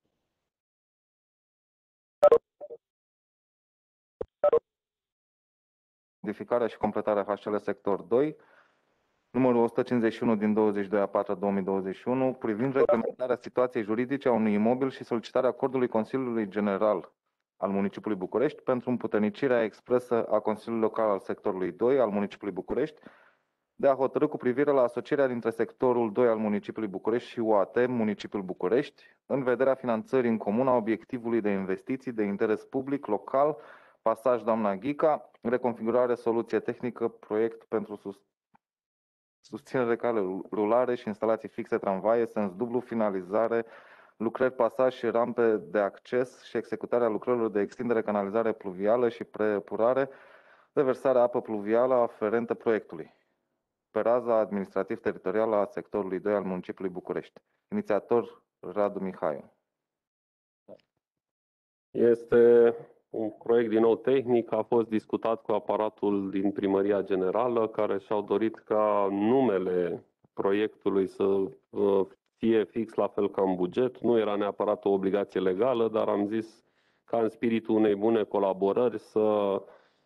Modificarea și completarea HL sector 2, numărul 151 din 22/4/2021, privind reglementarea situației juridice a unui imobil și solicitarea acordului Consiliului General al municipiului București pentru împuternicirea expresă a Consiliului Local al sectorului 2 al municipiului București de a hotărî cu privire la asocierea dintre sectorul 2 al municipiului București și UAT, municipiul București, în vederea finanțării în comun a obiectivului de investiții de interes public local, pasaj Doamna Ghica, reconfigurare, soluție tehnică, proiect pentru susținere cale rulare și instalații fixe tramvaie, sens dublu, finalizare, lucrări pasaj și rampe de acces și executarea lucrărilor de extindere, canalizare pluvială și preepurare, reversarea apă pluvială aferentă proiectului, pe raza administrativ-teritorială a sectorului 2 al municipiului București. Inițiator Radu Mihaiu. Este un proiect din nou tehnic, a fost discutat cu aparatul din Primăria Generală, care și-au dorit ca numele proiectului să fie fix la fel ca în buget. Nu era neapărat o obligație legală, dar am zis ca în spiritul unei bune colaborări să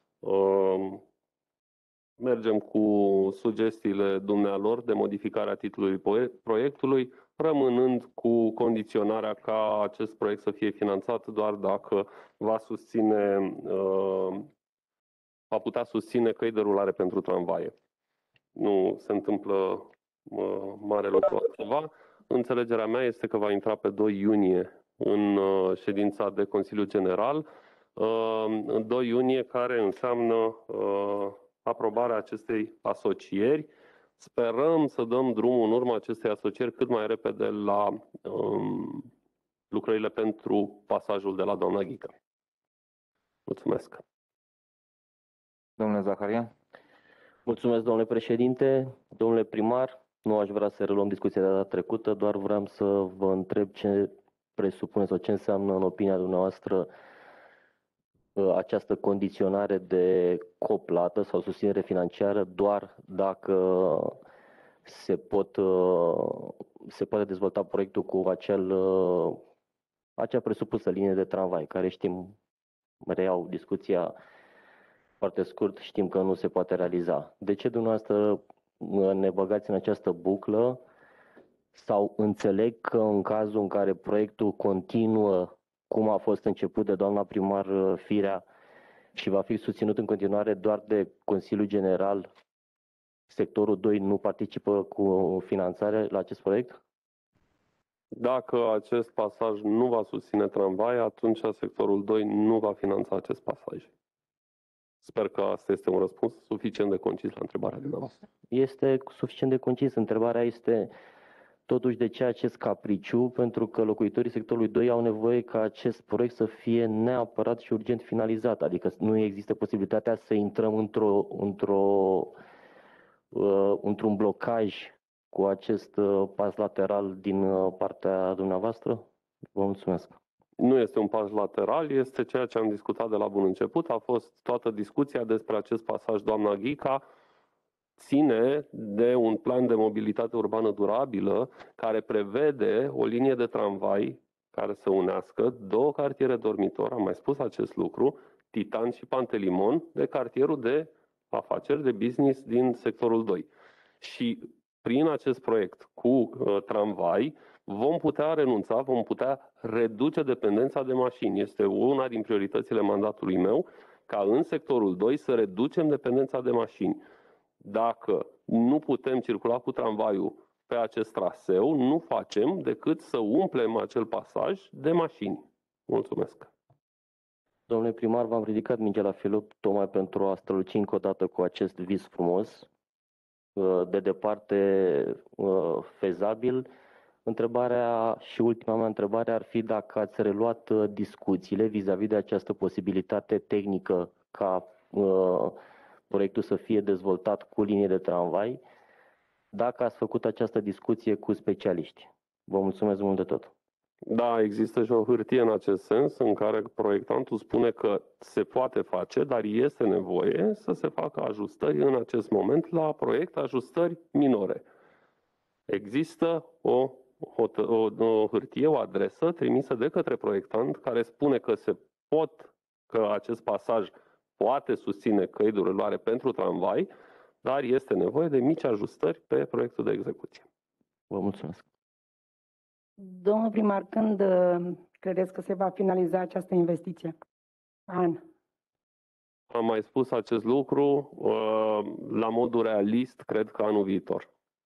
mergem cu sugestiile dumnealor de modificare a titlului proiectului, rămânând cu condiționarea ca acest proiect să fie finanțat doar dacă va putea susține căi de rulare pentru tramvaie. Nu se întâmplă mare lucru altceva. Înțelegerea mea este că va intra pe 2 iunie în ședința de Consiliu General. 2 iunie care înseamnă aprobarea acestei asocieri. Sperăm să dăm drumul în urma acestei asocieri cât mai repede la lucrările pentru pasajul de la doamna Ghica. Mulțumesc. Domnule Zaharia? Mulțumesc, domnule președinte. Domnule primar, nu aș vrea să reluăm discuția de data trecută, doar vreau să vă întreb ce presupune sau ce înseamnă în opinia dumneavoastră această condiționare de coplată sau susținere financiară doar dacă se poate dezvolta proiectul cu acea presupusă linie de tramvai, care știm, reiau discuția foarte scurt, știm că nu se poate realiza. De ce dumneavoastră ne băgați în această buclă sau înțeleg că în cazul în care proiectul continuă cum a fost început de doamna primar Firea și va fi susținut în continuare doar de Consiliul General, sectorul 2 nu participă cu finanțare la acest proiect? Dacă acest pasaj nu va susține tramvai, atunci sectorul 2 nu va finanța acest pasaj. Sper că asta este un răspuns suficient de concis la întrebarea dumneavoastră. Este suficient de concis. Întrebarea este totuși de ce acest capriciu, pentru că locuitorii sectorului 2 au nevoie ca acest proiect să fie neapărat și urgent finalizat. Adică nu există posibilitatea să intrăm într-un blocaj cu acest pas lateral din partea dumneavoastră? Vă mulțumesc. Nu este un pas lateral, este ceea ce am discutat de la bun început. A fost toată discuția despre acest pasaj, doamna Ghica, ține de un plan de mobilitate urbană durabilă care prevede o linie de tramvai care să unească două cartiere dormitor, am mai spus acest lucru, Titan și Pantelimon, de cartierul de afaceri, de business din sectorul 2. Și prin acest proiect cu tramvai vom putea renunța, vom putea reduce dependența de mașini. Este una din prioritățile mandatului meu, ca în sectorul 2 să reducem dependența de mașini. Dacă nu putem circula cu tramvaiul pe acest traseu, nu facem decât să umplem acel pasaj de mașini. Mulțumesc. Domnule primar, v-am ridicat mingea la filop tocmai pentru a străluci încă o dată cu acest vis frumos, de departe fezabil. Întrebarea și ultima mea întrebare ar fi dacă ați reluat discuțiile vis-a-vis de această posibilitate tehnică ca proiectul să fie dezvoltat cu linie de tramvai, dacă ați făcut această discuție cu specialiști. Vă mulțumesc mult de tot. Da, există și o hârtie în acest sens în care proiectantul spune că se poate face, dar este nevoie să se facă ajustări în acest moment la proiect, ajustări minore. Există o hârtie, o adresă trimisă de către proiectant care spune că acest pasaj poate susține căi de rulare pentru tramvai, dar este nevoie de mici ajustări pe proiectul de execuție. Vă mulțumesc. Domnul primar, când credeți că se va finaliza această investiție? An. Am mai spus acest lucru, la modul realist, cred că anul viitor.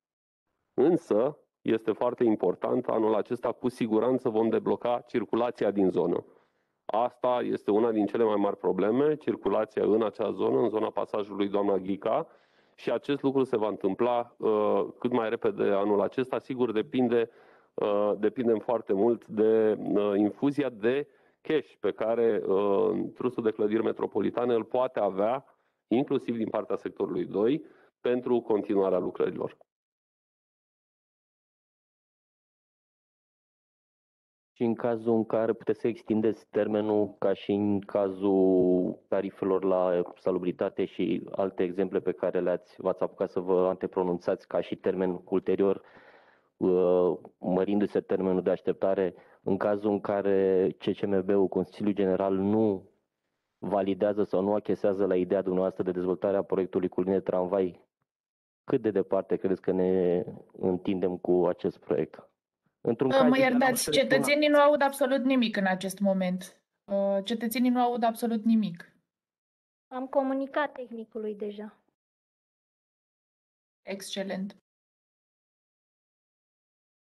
Însă, este foarte important, anul acesta cu siguranță vom debloca circulația din zonă. Asta este una din cele mai mari probleme, circulația în acea zonă, în zona pasajului doamna Ghica, și acest lucru se va întâmpla cât mai repede anul acesta. Sigur, depindem foarte mult de infuzia de cash pe care Trustul de Clădiri Metropolitane îl poate avea, inclusiv din partea sectorului 2, pentru continuarea lucrărilor. Și în cazul în care puteți să extindeți termenul, ca și în cazul tarifelor la salubritate și alte exemple pe care v-ați apucat să vă antepronunțați ca și termen ulterior, mărindu-se termenul de așteptare, în cazul în care CCMB-ul, Consiliul General, nu validează sau nu achesează la ideea dumneavoastră de dezvoltare a proiectului cu linie tramvai, cât de departe credeți că ne întindem cu acest proiect? Mă iertați, cetățenii nu aud absolut nimic în acest moment. Cetățenii nu aud absolut nimic. Am comunicat tehnicului deja. Excelent.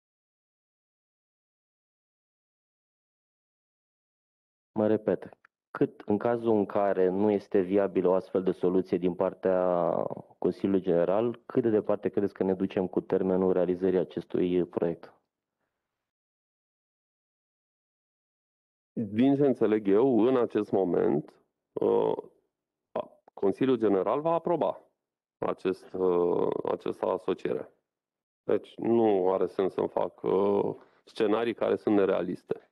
Mă repet, în cazul în care nu este viabilă o astfel de soluție din partea Consiliului General, cât de departe credeți că ne ducem cu termenul realizării acestui proiect? Din ce înțeleg eu, în acest moment, Consiliul General va aproba această asociere. Deci nu are sens să-mi fac scenarii care sunt nerealiste.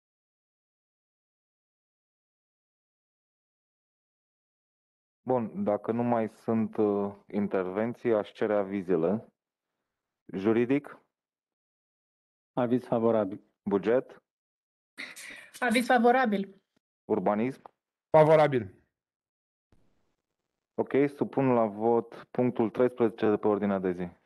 Bun, dacă nu mai sunt intervenții, aș cere avizele. Juridic? Aviz favorabil. Buget? Aviz favorabil. Urbanism? Favorabil. Ok, supun la vot punctul 13 de pe ordinea de zi.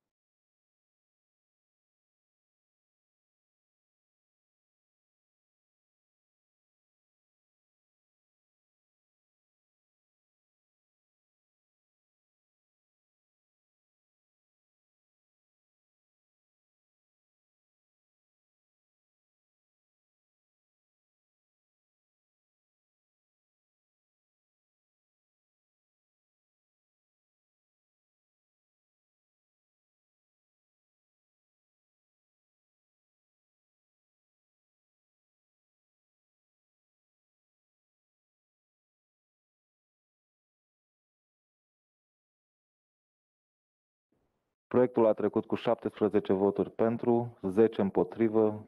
Proiectul a trecut cu 17 voturi pentru, 10 împotrivă,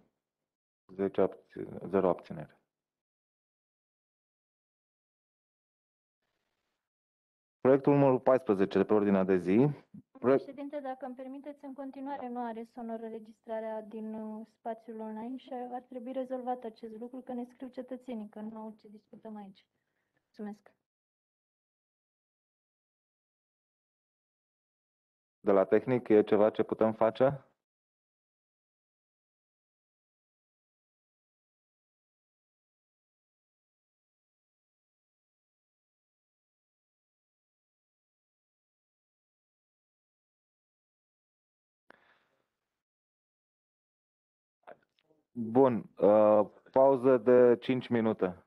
0 abținere. Proiectul numărul 14 de pe ordinea de zi. Președinte, dacă îmi permiteți, în continuare nu are sonor înregistrarea din spațiul online și ar trebui rezolvat acest lucru, că ne scriu cetățenii, că nu au ce discutăm aici. Mulțumesc. De la tehnic e ceva ce putem face? Bun, pauză de 5 minute.